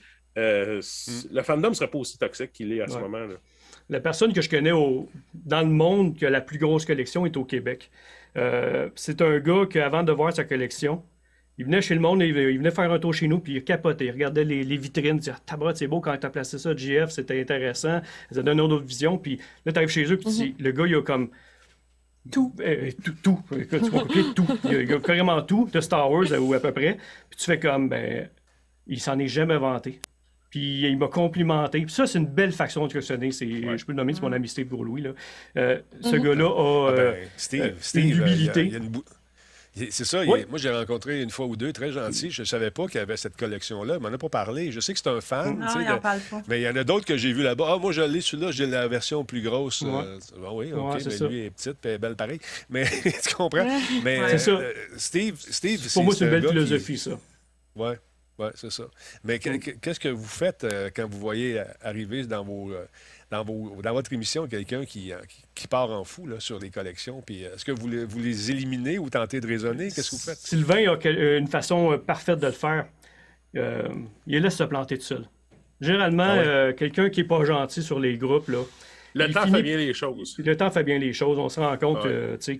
le fandom ne serait pas aussi toxique qu'il est à ce moment-là. La personne que je connais dans le monde qui a la plus grosse collection est au Québec. C'est un gars qui, avant de voir sa collection, il venait chez le monde, il venait faire un tour chez nous, puis il capotait. Il regardait les vitrines, il disait « Tabarouette, c'est beau quand tu as placé ça, JF, c'était intéressant. » Ça donne une autre vision. Puis là, tu arrives chez eux, puis le gars, il a comme tout. Tout. Tu vas copier tout. Il a carrément tout de Star Wars, ou à peu près. Puis tu fais comme, il s'en est jamais vanté. Puis il m'a complimenté. Puis ça, c'est une belle faction de collectionner. Je peux le nommer, c'est mon ami Steve Bourlouis. Ce gars-là a Steve, une humilité. C'est ça. Moi, j'ai rencontré une fois ou deux, très gentil. Je ne savais pas qu'il y avait cette collection-là. Il m'en a pas parlé. Je sais que c'est un fan. Non, il n'en parle pas. Mais il y en a d'autres que j'ai vu là-bas. Ah, moi, je l'ai, celui-là, j'ai la version plus grosse. Oui, OK, mais lui est petite et belle pareil. Mais tu comprends? Mais c'est ça. Steve, pour moi, c'est une belle philosophie, ça. Oui. Oui, c'est ça. Mais qu'est-ce que vous faites quand vous voyez arriver dans votre émission quelqu'un qui part en fou là, sur les collections? Puis est-ce que vous les éliminez ou tentez de raisonner? Qu'est-ce que vous faites? Sylvain a une façon parfaite de le faire. Il laisse se planter tout seul. Généralement, quelqu'un qui n'est pas gentil sur les groupes, là, le temps fait bien les choses. Le temps fait bien les choses. On se rend compte puis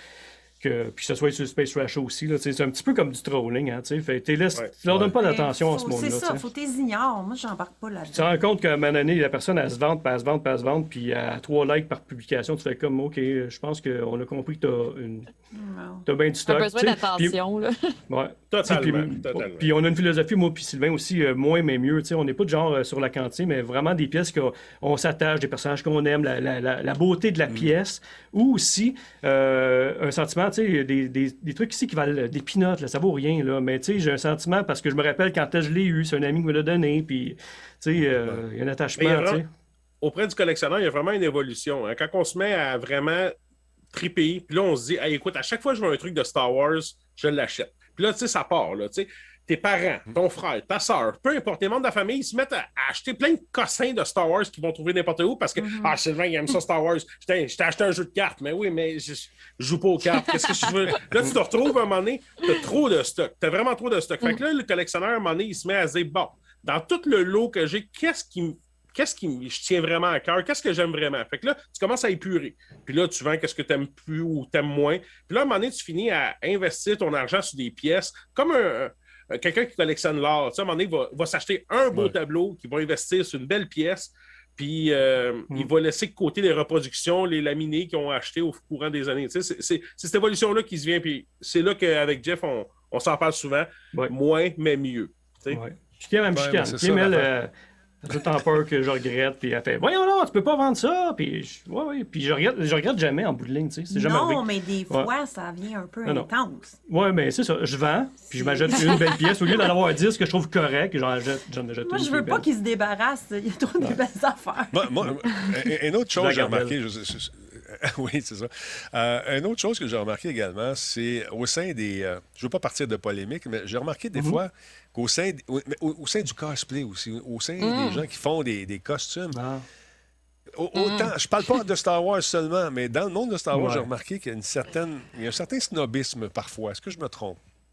que ça soit sur Space Trash aussi, là, c'est un petit peu comme du trolling. Hein, tu leur donnes pas d'attention à ce moment-là. C'est ça, il faut que tu les ignores. Moi, j'embarque pas là-dedans. Tu te rends compte qu'à un moment donné, la personne, elle se vante, puis elle se vante, puis à 3 likes par publication, tu fais comme, OK, je pense qu'on a compris que t'as bien du stock. Tu as besoin d'attention. Là. Ouais. Totalement. Puis on a une philosophie, moi puis Sylvain aussi, moins mais mieux. On n'est pas de genre sur la quantité, mais vraiment des pièces qu'on s'attache, des personnages qu'on aime, la beauté de la pièce, ou aussi un sentiment, des trucs ici qui valent des peanuts, là, ça vaut rien, là, mais j'ai un sentiment parce que je me rappelle quand je l'ai eu, c'est un ami qui me l'a donné, puis il y a un attachement. Auprès du collectionneur, il y a vraiment une évolution. Hein. Quand on se met à vraiment triper, puis là, on se dit, hey, écoute, à chaque fois que je veux un truc de Star Wars, je l'achète. Puis là, ça part, là, tu sais. Tes parents, ton frère, ta soeur, peu importe, les membres de la famille, ils se mettent à acheter plein de cossins de Star Wars qu'ils vont trouver n'importe où parce que Sylvain, il aime ça Star Wars. Je t'ai acheté un jeu de cartes. Mais oui, mais je joue pas aux cartes. Qu'est-ce que je veux? Là, tu te retrouves à un moment donné, t'as trop de stock. T'as vraiment trop de stock. Fait que là, le collectionneur, à un moment donné, il se met à se dire, bon, dans tout le lot que j'ai, qu'est-ce qui je tiens vraiment à cœur? Qu'est-ce que j'aime vraiment? Fait que là, tu commences à épurer. Puis là, tu vends qu'est-ce que tu aimes plus ou tu aimes moins. Puis là, à un moment donné, tu finis à investir ton argent sur des pièces comme quelqu'un qui collectionne l'art. Tu sais, à un moment donné, va s'acheter un beau tableau, qui va investir sur une belle pièce, puis il va laisser de côté les reproductions, les laminés qu'ils ont achetés au courant des années. Tu sais, c'est cette évolution-là qui se vient, puis c'est là qu'avec Jeff, on s'en parle souvent. Moins, mais mieux. Tu sais. Puis Kim, elle me chicane. Elle a tout le temps peur que je regrette, puis elle fait « Voyons non, tu peux pas vendre ça! » Puis je regrette jamais en bout de ligne, tu sais. Non, mais des fois, ça vient un peu intense. Oui, mais c'est ça. Je vends, puis je m'achète une belle pièce. Au lieu d'en avoir 10 que je trouve correct, j'en achète moi, je veux pas qu'ils se débarrassent. Il y a trop de belles affaires. Une autre chose que j'ai remarqué... Oui, c'est ça. Une autre chose que j'ai remarqué également, c'est au sein des... je ne veux pas partir de polémique, mais j'ai remarqué des fois qu'au sein, au sein du cosplay aussi, au sein des gens qui font des costumes, Autant, je parle pas de Star Wars seulement, mais dans le monde de Star Wars, j'ai remarqué qu'il y a un certain snobisme parfois. Est-ce que je me trompe?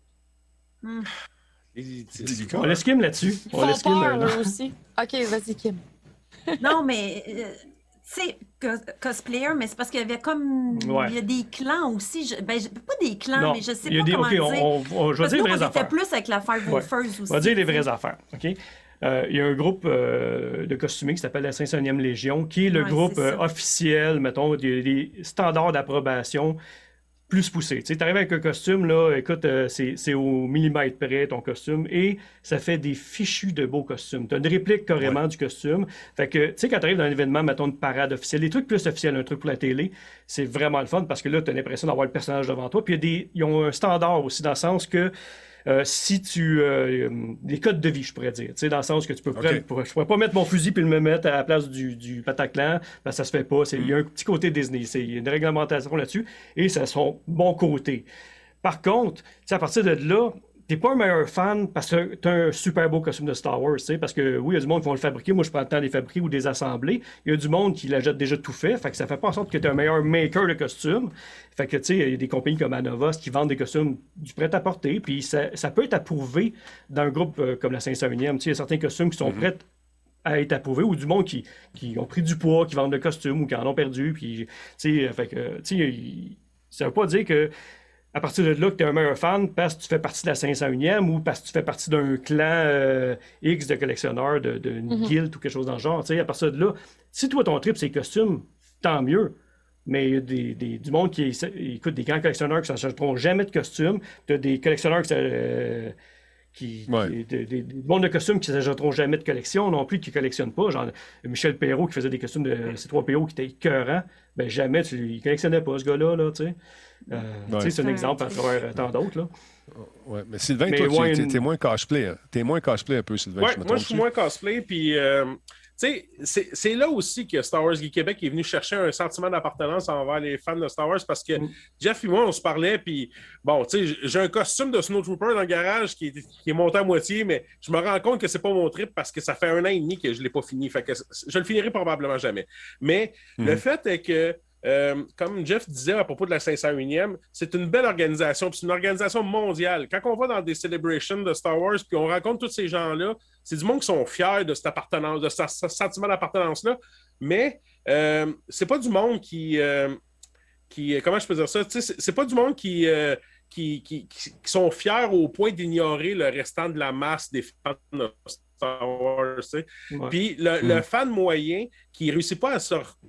On laisse Kim là-dessus. On laisse Kim là aussi. OK, vas-y, Kim. Non, mais tu sais, cosplayer, mais c'est parce qu'il y avait comme... Il y a des clans aussi. Pas des clans, mais je sais pas comment dire. Je vais dire les vraies affaires. On était plus avec l'affaire Wolfers aussi. On va dire les vraies affaires, OK? Il y a un groupe de costumés qui s'appelle la 501e Légion, qui est le groupe officiel, mettons, des standards d'approbation plus poussés. Tu sais, t'arrives avec un costume, là, écoute, c'est au millimètre près, ton costume, et ça fait des fichus de beaux costumes. T'as une réplique carrément du costume. Fait que, tu sais, quand t'arrives dans un événement, mettons, une parade officielle, des trucs plus officiels, un truc pour la télé, c'est vraiment le fun, parce que là, t'as l'impression d'avoir le personnage devant toi. Puis ils ont un standard aussi, dans le sens que si tu... des codes de vie, je pourrais dire. Tu sais, dans le sens que tu peux... Je pourrais pas mettre mon fusil puis le mettre à la place du Bataclan, parce que ça se fait pas. Il y a un petit côté Disney. Il y a une réglementation là-dessus, et ça a son bon côté. Par contre, tu sais, à partir de là, t'es pas un meilleur fan parce que t'as un super beau costume de Star Wars, tu sais, parce que oui, il y a du monde qui vont le fabriquer. Moi, je prends le temps de les fabriquer ou de les assembler. Il y a du monde qui l'achète déjà tout fait. Fait que ça fait pas en sorte que t'es un meilleur maker de costumes. Fait que, tu sais, il y a des compagnies comme Anovos qui vendent des costumes du prêt-à-porter. Puis ça peut être approuvé dans un groupe comme la 501e. Tu sais, il y a certains costumes qui sont prêts à être approuvés, ou du monde qui ont pris du poids, qui vendent le costume ou qui en ont perdu. Puis, tu sais, fait que, tu sais, ça veut pas dire que à partir de là que tu es un meilleur fan parce que tu fais partie de la 501e ou parce que tu fais partie d'un clan X de collectionneurs, d'une guilde ou quelque chose dans le genre. T'sais, à partir de là, si toi, ton trip, c'est les costumes, tant mieux. Mais il y a du monde qui écoute des grands collectionneurs qui ne s'achèteront jamais de costumes. Tu as des collectionneurs du monde de costumes qui ne s'achèteront jamais de collection non plus, qui ne collectionnent pas. Genre Michel Perrault qui faisait des costumes de C3PO qui étaient écœurants. Ben jamais, il ne collectionnait pas ce gars-là, là, tu sais. C'est un exemple à travers tant d'autres. Là. Ouais, mais Sylvain, toi, t'es moins cosplay. T'es moins cosplay un peu, Sylvain. Ouais, moi, je suis moins cosplay. Puis, tu sais, c'est là aussi que Star Wars Geek Québec est venu chercher un sentiment d'appartenance envers les fans de Star Wars parce que Jeff et moi, on se parlait. Puis, bon, tu sais, j'ai un costume de Snowtrooper dans le garage qui est monté à moitié, mais je me rends compte que c'est pas mon trip parce que ça fait 1 an et demi que je l'ai pas fini. Fait que je le finirai probablement jamais. Mais le fait est que comme Jeff disait à propos de la 501e, c'est une belle organisation, puis c'est une organisation mondiale. Quand on va dans des celebrations de Star Wars, puis on rencontre tous ces gens-là, c'est du monde qui sont fiers de cette appartenance, de ce sentiment d'appartenance-là, mais c'est pas du monde qui comment je peux dire ça? C'est pas du monde qui sont fiers au point d'ignorer le restant de la masse des fans de Star Wars. Puis le fan moyen qui ne réussit pas à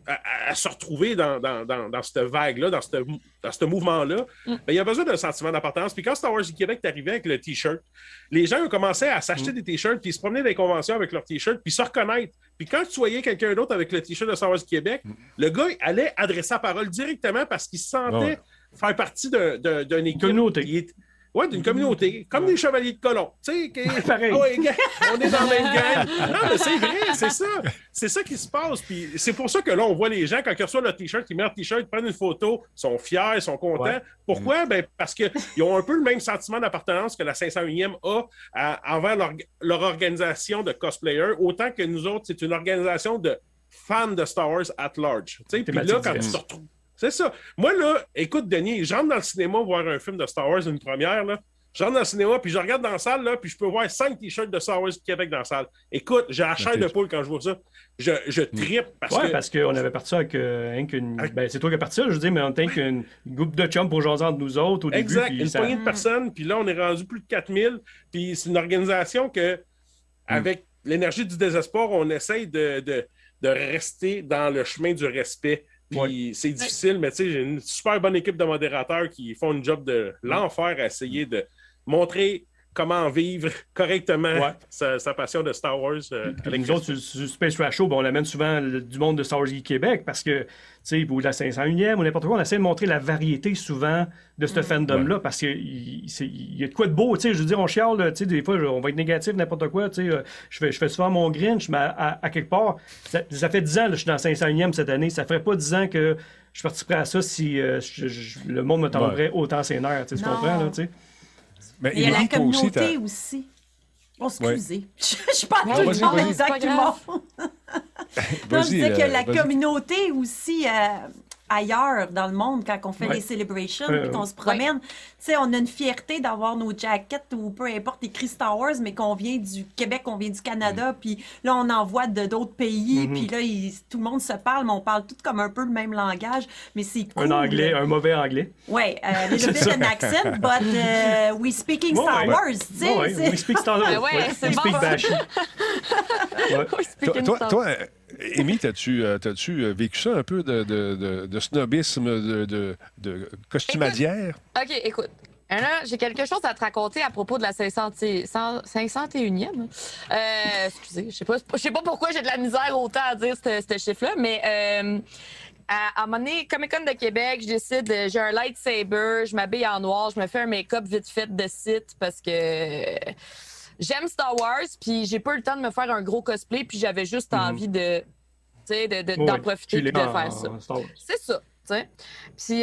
se retrouver dans cette vague-là, dans ce mouvement-là, ben, il a besoin d'un sentiment d'appartenance. Puis quand Star Wars du Québec est arrivé avec le T-shirt, les gens ont commencé à s'acheter des T-shirts, puis ils se promenaient dans les conventions avec leurs T-shirts, puis se reconnaître. Puis quand tu voyais quelqu'un d'autre avec le T-shirt de Star Wars du Québec, le gars allait adresser la parole directement parce qu'il se sentait faire partie d'une équipe. Communauté. Oui, d'une communauté, comme des chevaliers de colons. Tu sais, pareil. On est dans la même gang. Non, mais c'est vrai, c'est ça. C'est ça qui se passe. Puis c'est pour ça que là, on voit les gens, quand ils reçoivent leur T-shirt, ils mettent leur T-shirt, ils prennent une photo, ils sont fiers, ils sont contents. Ouais. Pourquoi? Ben, parce qu'ils ont un peu le même sentiment d'appartenance que la 501e a envers leur organisation de cosplayers, autant que nous autres, c'est une organisation de fans de Star Wars at large. Puis là, quand tu te retrouves. C'est ça. Moi, là, écoute, Denis, je rentre dans le cinéma voir un film de Star Wars, une première, là. Je rentre dans le cinéma, puis je regarde dans la salle, là, puis je peux voir 5 T-shirts de Star Wars du Québec dans la salle. Écoute, j'ai la chair de poule quand je vois ça. Je trippe parce qu'on avait parti ça avec ben, c'est toi qui es parti, je veux dire, mais on était qu'une groupe de chums pour jaser entre nous autres au début. Exact, une poignée de personnes, puis là, on est rendu plus de 4000, puis c'est une organisation que, avec l'énergie du désespoir, on essaye de rester dans le chemin du respect. Puis c'est difficile, mais tu sais, j'ai une super bonne équipe de modérateurs qui font une job de l'enfer à essayer de montrer comment vivre correctement sa passion de Star Wars. Nous autres, sur Space Trash Show, on amène souvent du monde de Star Wars Québec parce que, tu sais, ou de la 501e ou n'importe quoi, on essaie de montrer la variété souvent de ce fandom-là parce qu'il y a de quoi de beau, tu sais, je veux dire, on chiale, tu sais, des fois, on va être négatif, n'importe quoi, tu sais, je fais souvent mon Grinch, mais à quelque part, ça fait 10 ans que je suis dans la 501e cette année, ça ferait pas 10 ans que je participerais à ça si le monde me tendrait autant ses nerfs, tu comprends, là, tu sais. Mais il y a la communauté aussi. Oh, excusez. Je suis pas tout le monde exactement. Non, je disais que la communauté aussi... ailleurs dans le monde, quand on fait les celebrations puis qu'on se promène, tu sais, on a une fierté d'avoir nos jackets ou peu importe écrit Star Wars, mais qu'on vient du Québec, on vient du Canada, puis là, on envoie d'autres pays, puis là, tout le monde se parle, mais on parle tous comme un peu le même langage, mais c'est cool. Un mauvais anglais. Oui, a little bit an accent, but we speaking Star Wars, tu sais. We speak Star Wars. We speak Bashi. Toi, Amy, t'as-tu vécu ça un peu de snobisme, de costumadière? OK, écoute. Là, j'ai quelque chose à te raconter à propos de la 501e. Excusez, je sais pas pourquoi j'ai de la misère autant à dire ce chiffre-là, mais à un moment donné, Comic-Con de Québec, je décide, j'ai un lightsaber, je m'habille en noir, je me fais un make-up vite fait de site parce que... J'aime Star Wars, puis j'ai pas eu le temps de me faire un gros cosplay, puis j'avais juste envie d'en profiter et de faire ça. C'est ça, tu sais. Puis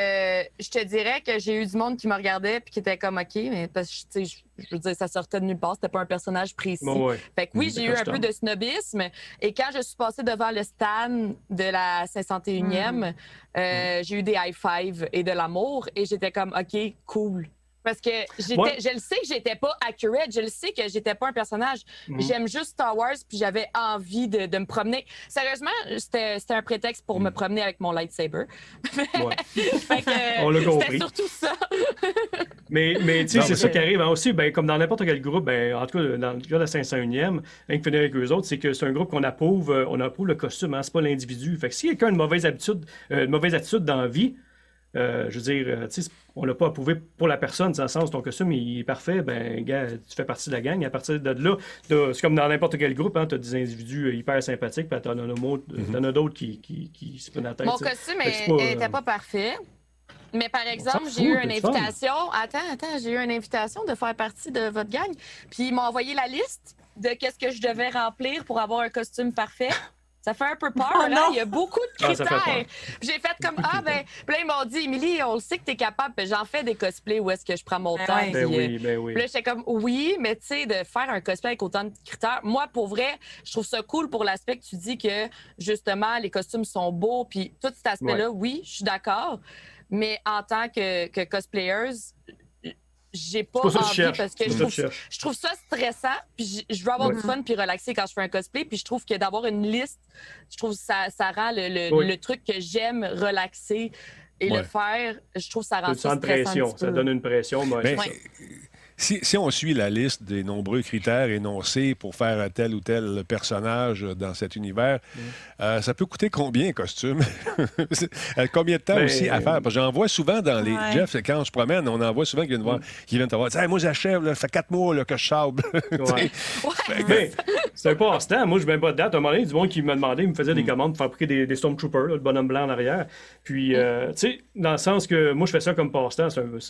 je te dirais que j'ai eu du monde qui me regardait puis qui était comme OK, mais parce que je veux dire, ça sortait de nulle part, c'était pas un personnage précis. Fait que oui, j'ai eu un peu de snobisme. Et quand je suis passée devant le stand de la 501e, j'ai eu des high five et de l'amour, et j'étais comme OK, cool. Parce que je le sais que j'étais pas accurate, je le sais que j'étais pas un personnage. J'aime juste Star Wars, puis j'avais envie de me promener. Sérieusement, c'était un prétexte pour me promener avec mon lightsaber. Fait que, on l'a compris. C'était surtout ça. mais tu sais, c'est ça qui arrive. Hein, aussi, comme dans n'importe quel groupe, en tout cas, dans le cas de la 501e, rien que finir avec eux autres, c'est que c'est un groupe qu'on approuve, on approuve le costume, hein, c'est pas l'individu. Fait que si quelqu'un a une mauvaise attitude dans la vie, je veux dire, on l'a pas approuvé pour la personne, dans le sens ton costume il est parfait, gars, tu fais partie de la gang. À partir de là, c'est comme dans n'importe quel groupe, hein, tu as des individus hyper sympathiques, puis tu en as d'autres qui se prennent la tête. Mon costume n'était pas parfait. Mais par exemple, j'ai eu une invitation. J'ai eu une invitation de faire partie de votre gang. Puis ils m'ont envoyé la liste de qu'est-ce que je devais remplir pour avoir un costume parfait. Ça fait un peu peur, là. Il y a beaucoup de critères. J'ai fait comme, puis là, ils m'ont dit, Émilie, on le sait que t'es capable. Puis j'en fais des cosplays où est-ce que je prends mon temps. Oui. Puis là, j'étais comme, oui, mais tu sais, de faire un cosplay avec autant de critères. Moi, pour vrai, je trouve ça cool pour l'aspect que tu dis que, justement, les costumes sont beaux. Puis tout cet aspect-là, oui, je suis d'accord. Mais en tant que cosplayers, j'ai pas envie parce que je trouve ça stressant, puis je veux avoir du fun puis relaxer quand je fais un cosplay, puis je trouve que d'avoir une liste, je trouve que ça rend le truc que j'aime relaxer et le faire, je trouve que ça rend ça stressant. Ça donne une pression. Si on suit la liste des nombreux critères énoncés pour faire un tel ou tel personnage dans cet univers, ça peut coûter combien un costume? Combien de temps aussi à faire? Parce que j'en vois souvent dans les... Jeff, quand je promène, on en voit souvent qui viennent te voir. Moi, j'achève, ça fait 4 mois que je sable. C'est un passe-temps. Moi, je ne mets pas de date. À un moment donné, du monde qui me demandait, il me faisait des commandes pour fabriquer des Stormtroopers, le bonhomme blanc en arrière. Puis, tu sais, dans le sens que moi, je fais ça comme passe-temps.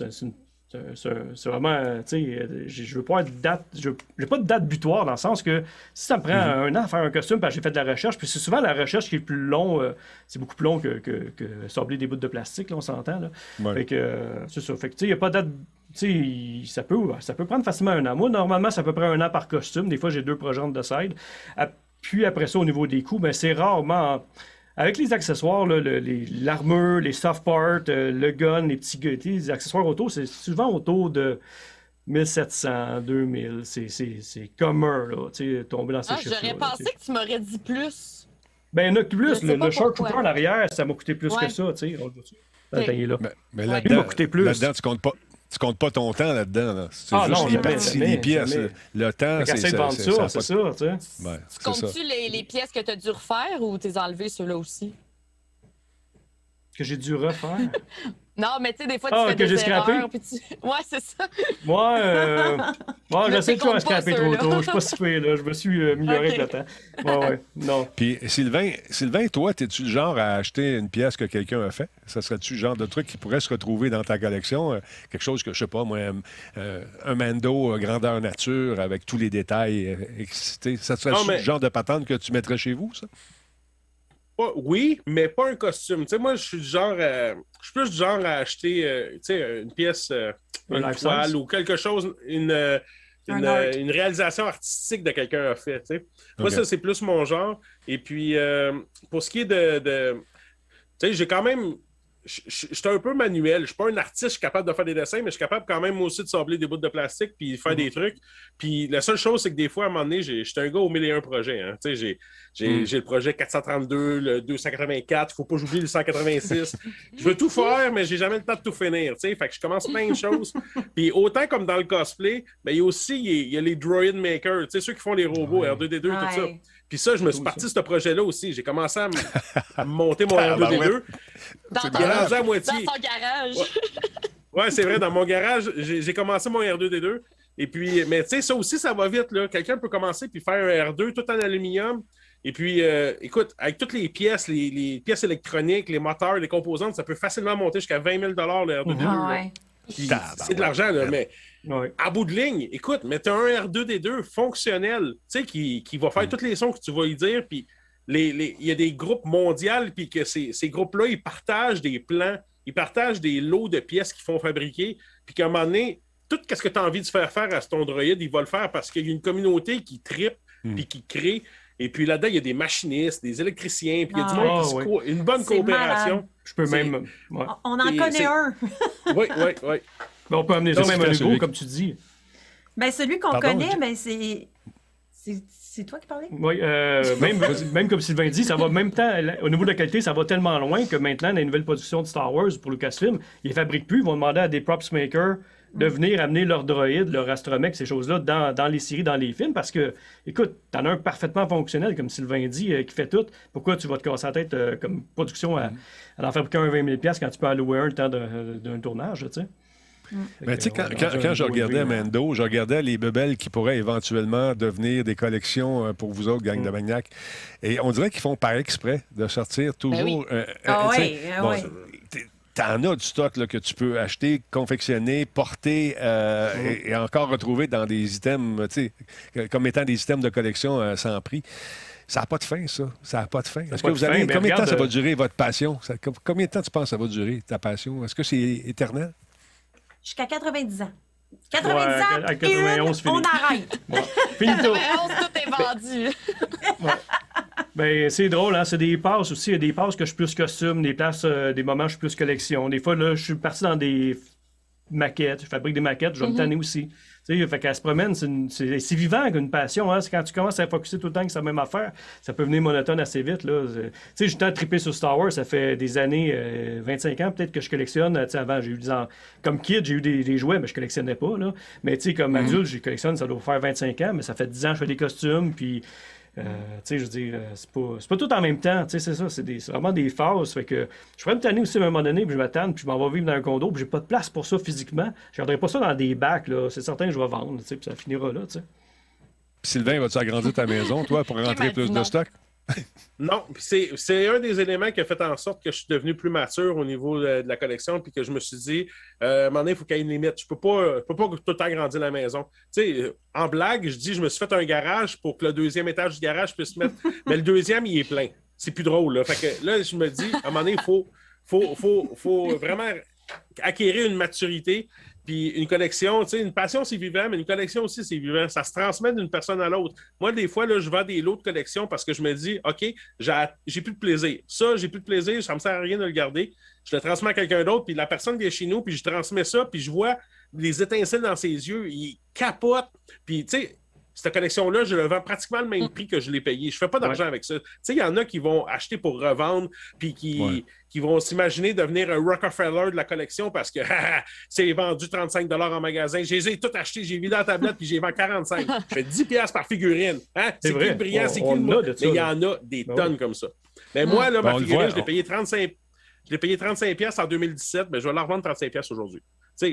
C'est vraiment, tu sais, je veux pas être date, j'ai pas de date butoir dans le sens que si ça me prend un an à faire un costume, parce que j'ai fait de la recherche, puis c'est souvent la recherche qui est plus long, c'est beaucoup plus long que sabler des bouts de plastique, là, on s'entend, là. Fait que, c'est ça. Fait que, tu sais, il n'y a pas de date, tu sais, ça peut prendre facilement un an. Moi, normalement, ça peut prendre un an par costume. Des fois, j'ai 2 projets de side. Puis après ça, au niveau des coûts, c'est rarement... Avec les accessoires, l'armure, les soft parts, le gun, les accessoires auto, c'est souvent autour de 1700, 2000. C'est commun, là, tomber dans ces chiffres-là. J'aurais pensé que tu m'aurais dit plus. Il y en a plus. Le Short Trooper en arrière, ça m'a coûté plus que ça. Tu sais, mais là-dedans, il m'a coûté plus. Là-dedans, tu comptes pas ton temps là-dedans. Là. C'est juste les pièces. Jamais. Le temps, c'est ça. C'est ça, tu sais. Tu comptes-tu les pièces que tu as dû refaire ou t'es enlevé ceux-là aussi? Que j'ai dû refaire? Non, mais tu sais, des fois, tu fais des erreurs. Puis Ouais, c'est ça. Moi, j'essaie toujours de scraper trop tôt. Je suis pas si pire, là. Je me suis amélioré avec le temps. Non. Puis, Sylvain, toi, es-tu le genre à acheter une pièce que quelqu'un a fait? Ça serait-tu le genre de truc qui pourrait se retrouver dans ta collection? Quelque chose que, je sais pas, moi, un Mando grandeur nature avec tous les détails excités. Ça serait le genre de patente que tu mettrais chez vous, ça? Oui, mais pas un costume. Tu sais, moi, je suis plus du genre à acheter une pièce, une toile ou quelque chose, une réalisation artistique de quelqu'un a fait. T'sais. Moi, ça, c'est plus mon genre. Et puis, pour ce qui est de tu sais, j'ai quand même... Je suis un peu manuel. Je suis pas un artiste, je suis capable de faire des dessins, mais je suis capable quand même aussi de sabler des bouts de plastique puis faire des trucs. Puis la seule chose, c'est que des fois, à un moment donné, j'étais un gars au 1001 projets. Hein. Tu sais, j'ai le projet 432, le 284, il faut pas que j'oublie le 186. Je veux tout faire, mais j'ai jamais le temps de tout finir. Tu sais, fait que je commence plein de choses. Puis autant comme dans le cosplay, ben, il y a les Droid Makers, tu sais, ceux qui font les robots, R2D2, tout ça. Puis ça, je me suis parti de ce projet-là aussi. J'ai commencé à monter mon R2D2. Dans son garage. Ouais, c'est vrai, dans mon garage, j'ai commencé mon R2D2. Et puis, mais tu sais, ça aussi, ça va vite. Là. Quelqu'un peut commencer puis faire un R2 tout en aluminium. Et puis, écoute, avec toutes les pièces, les pièces électroniques, les moteurs, les composantes, ça peut facilement monter jusqu'à 20 000 le R2D2. C'est de l'argent, là, mais à bout de ligne, écoute, mais tu as un R2D2 fonctionnel, tu sais, qui va faire tous les sons que tu vas y dire, puis il y a des groupes mondiaux, puis que ces groupes-là, ils partagent des plans, ils partagent des lots de pièces qu'ils font fabriquer, puis qu'à un moment donné, tout ce que tu as envie de faire à ton droïde, il va le faire parce qu'il y a une communauté qui trippe, puis qui crée. Et puis là-dedans, il y a des machinistes, des électriciens, puis il y a du monde qui une bonne coopération. Malade. Je peux même... Ouais. On en connaît un. Oui. Ben, on peut amener ça même à nouveau, comme tu dis. Ben, celui qu'on connaît, ben, c'est toi qui parlais? Oui, même comme Sylvain dit, ça va même temps, au niveau de la qualité, ça va tellement loin que maintenant, les nouvelles productions de Star Wars pour Lucasfilm, ils ne fabriquent plus, ils vont demander à des props makers de venir amener leur droïde, leur astromech, ces choses-là, dans les séries, dans les films, parce que, écoute, t'en as un parfaitement fonctionnel, comme Sylvain dit, qui fait tout. Pourquoi tu vas te casser la tête comme production à en fabriquer un 20 000 quand tu peux allouer un le temps d'un tournage, tu sais? Mais tu sais, quand je regardais Mando, je regardais les bebelles qui pourraient éventuellement devenir des collections pour vous autres, gang de maniaques. Et on dirait qu'ils font par exprès de sortir toujours... T'en as du stock là, que tu peux acheter, confectionner, porter et encore retrouver dans des items, comme étant des items de collection sans prix. Ça n'a pas de fin, ça. Ça n'a pas de fin. Est-ce que vous avez... Combien de temps ça va durer, votre passion? Combien de temps tu penses que ça va durer, ta passion? Est-ce que c'est éternel? Jusqu'à 90 ans. 90 ans, à 91, on arrête. Finito. 91, tout est vendu. Ben, c'est drôle, hein? C'est des passes aussi. Il y a des passes que je suis plus costume, des places, des moments je suis plus collection. Des fois, là, je suis parti dans des maquettes. Je fabrique des maquettes, je vais me tanner aussi. Tu sais, fait qu'elle se promène, c'est vivant qu'une passion. Hein? C'est quand tu commences à focuser tout le temps que c'est la même affaire, ça peut venir monotone assez vite. Tu sais, j'ai tant trippé sur Star Wars, ça fait des années, 25 ans peut-être que je collectionne. Avant, j'ai eu comme kid, j'ai eu des jouets, mais je collectionnais pas. Là. Mais tu sais, comme adulte, je collectionne, ça doit faire 25 ans, mais ça fait 10 ans que je fais des costumes, puis... tu sais, je veux dire, c'est pas tout en même temps, tu sais, c'est ça, c'est vraiment des phases, fait que je pourrais me tanner aussi à un moment donné, puis je m'attends, puis je m'en vais vivre dans un condo, puis j'ai pas de place pour ça physiquement, je garderai pas ça dans des bacs, là, c'est certain que je vais vendre, tu sais, puis ça finira là, tu sais. Sylvain, vas-tu agrandir ta maison, toi, pour rentrer plus de stock? Non, c'est un des éléments qui a fait en sorte que je suis devenu plus mature au niveau de la collection, puis que je me suis dit, à un moment donné, il faut qu'il y ait une limite. Je peux pas tout agrandir la maison. Tu sais, en blague, je me suis fait un garage pour que le deuxième étage du garage puisse se mettre, mais le deuxième, il est plein. C'est plus drôle, là. Fait que là, je me dis, à un moment donné, il faut vraiment acquérir une maturité. Puis une collection, tu sais, une passion, c'est vivant, mais une collection aussi, c'est vivant. Ça se transmet d'une personne à l'autre. Moi, des fois, là, je vends des lots de collection parce que je me dis, OK, j'ai plus de plaisir. Ça, j'ai plus de plaisir, ça me sert à rien de le garder. Je le transmets à quelqu'un d'autre, puis la personne vient chez nous, puis je transmets ça, puis je vois les étincelles dans ses yeux. Il capote. Puis, tu sais, cette collection-là, je le vends pratiquement le même prix que je l'ai payé. Je fais pas d'argent avec ça. Tu sais, il y en a qui vont acheter pour revendre, puis qui vont s'imaginer devenir un Rockefeller de la collection parce que c'est vendu 35 $ en magasin. Je les ai tout achetés, j'ai vidé la tablette, puis j'ai vendu 45. Je fais 10 $ par figurine. Hein? C'est qui le brillant, c'est qui le mot? Mais il y en a des tonnes comme ça. Mais moi, là, ma figurine, je l'ai payé 35 $ en 2017, mais je vais la revendre 35 $ aujourd'hui. Tu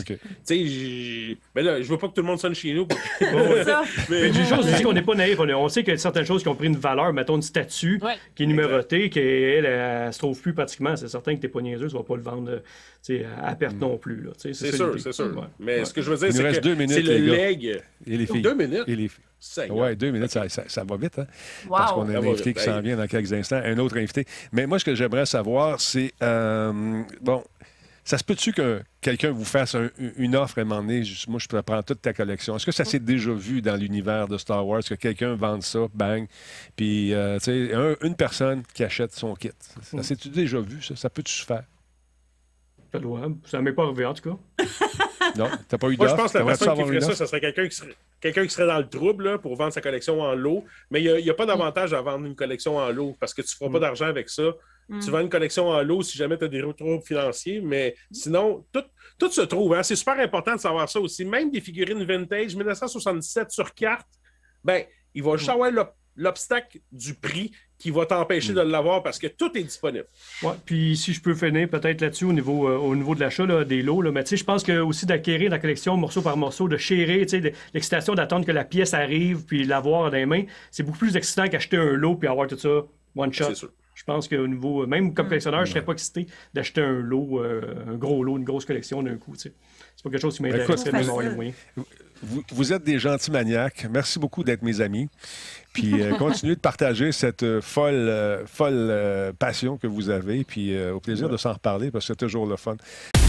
sais, mais là, je veux pas que tout le monde sonne chez nous. mais des choses ici qu'on n'est pas naïf. On sait qu'il y a certaines choses qui ont pris une valeur, mettons une statue qui est numérotée, qu'elle ne se trouve plus pratiquement. C'est certain que t'es pas niaiseux, tu vas pas le vendre à perte non plus. C'est sûr, c'est sûr. Ouais. Mais ce que je veux dire, c'est que c'est le leg. Et les filles. 2 minutes? Oui, 2 minutes, ça va vite. Hein? Wow. Parce qu'on a un invité qui s'en vient dans quelques instants, un autre invité. Mais moi, ce que j'aimerais savoir, c'est... bon... Ça se peut-tu que quelqu'un vous fasse une offre à un moment donné, moi, je prends toute ta collection. Est-ce que ça s'est déjà vu dans l'univers de Star Wars, que quelqu'un vende ça, bang, puis, tu sais, une personne qui achète son kit? Ça s'est-tu déjà vu, ça? Ça peut-tu se faire? Ça ne m'est pas arrivé, en tout cas. Non, t'as pas eu Moi, d'offre? je pense que la personne qui ferait ça, ce serait quelqu'un qui serait dans le trouble là, pour vendre sa collection en lot. Mais il n'y a pas d'avantage à vendre une collection en lot parce que tu ne feras pas d'argent avec ça. Tu vends une collection en lot si jamais tu as des retrouvailles financiers. Mais sinon, tout se trouve. Hein? C'est super important de savoir ça aussi. Même des figurines vintage 1977 sur carte, ben, il va juste avoir l'obstacle du prix qui va t'empêcher de l'avoir parce que tout est disponible. Oui, puis si je peux finir peut-être là-dessus au niveau de l'achat des lots, là, mais tu sais, je pense que aussi d'acquérir la collection morceau par morceau, de chérir, tu sais, l'excitation d'attendre que la pièce arrive puis l'avoir dans les mains, c'est beaucoup plus excitant qu'acheter un lot puis avoir tout ça one shot. C'est sûr. Je pense qu'au niveau, même comme collectionneur, je serais pas excité d'acheter un lot, un gros lot, une grosse collection d'un coup, tu sais. C'est pas quelque chose qui m'intéresserait de m'avoir les moyens. Vous êtes des gentils maniaques. Merci beaucoup d'être mes amis. Puis continuez de partager cette folle passion que vous avez. Puis au plaisir de s'en reparler parce que c'est toujours le fun.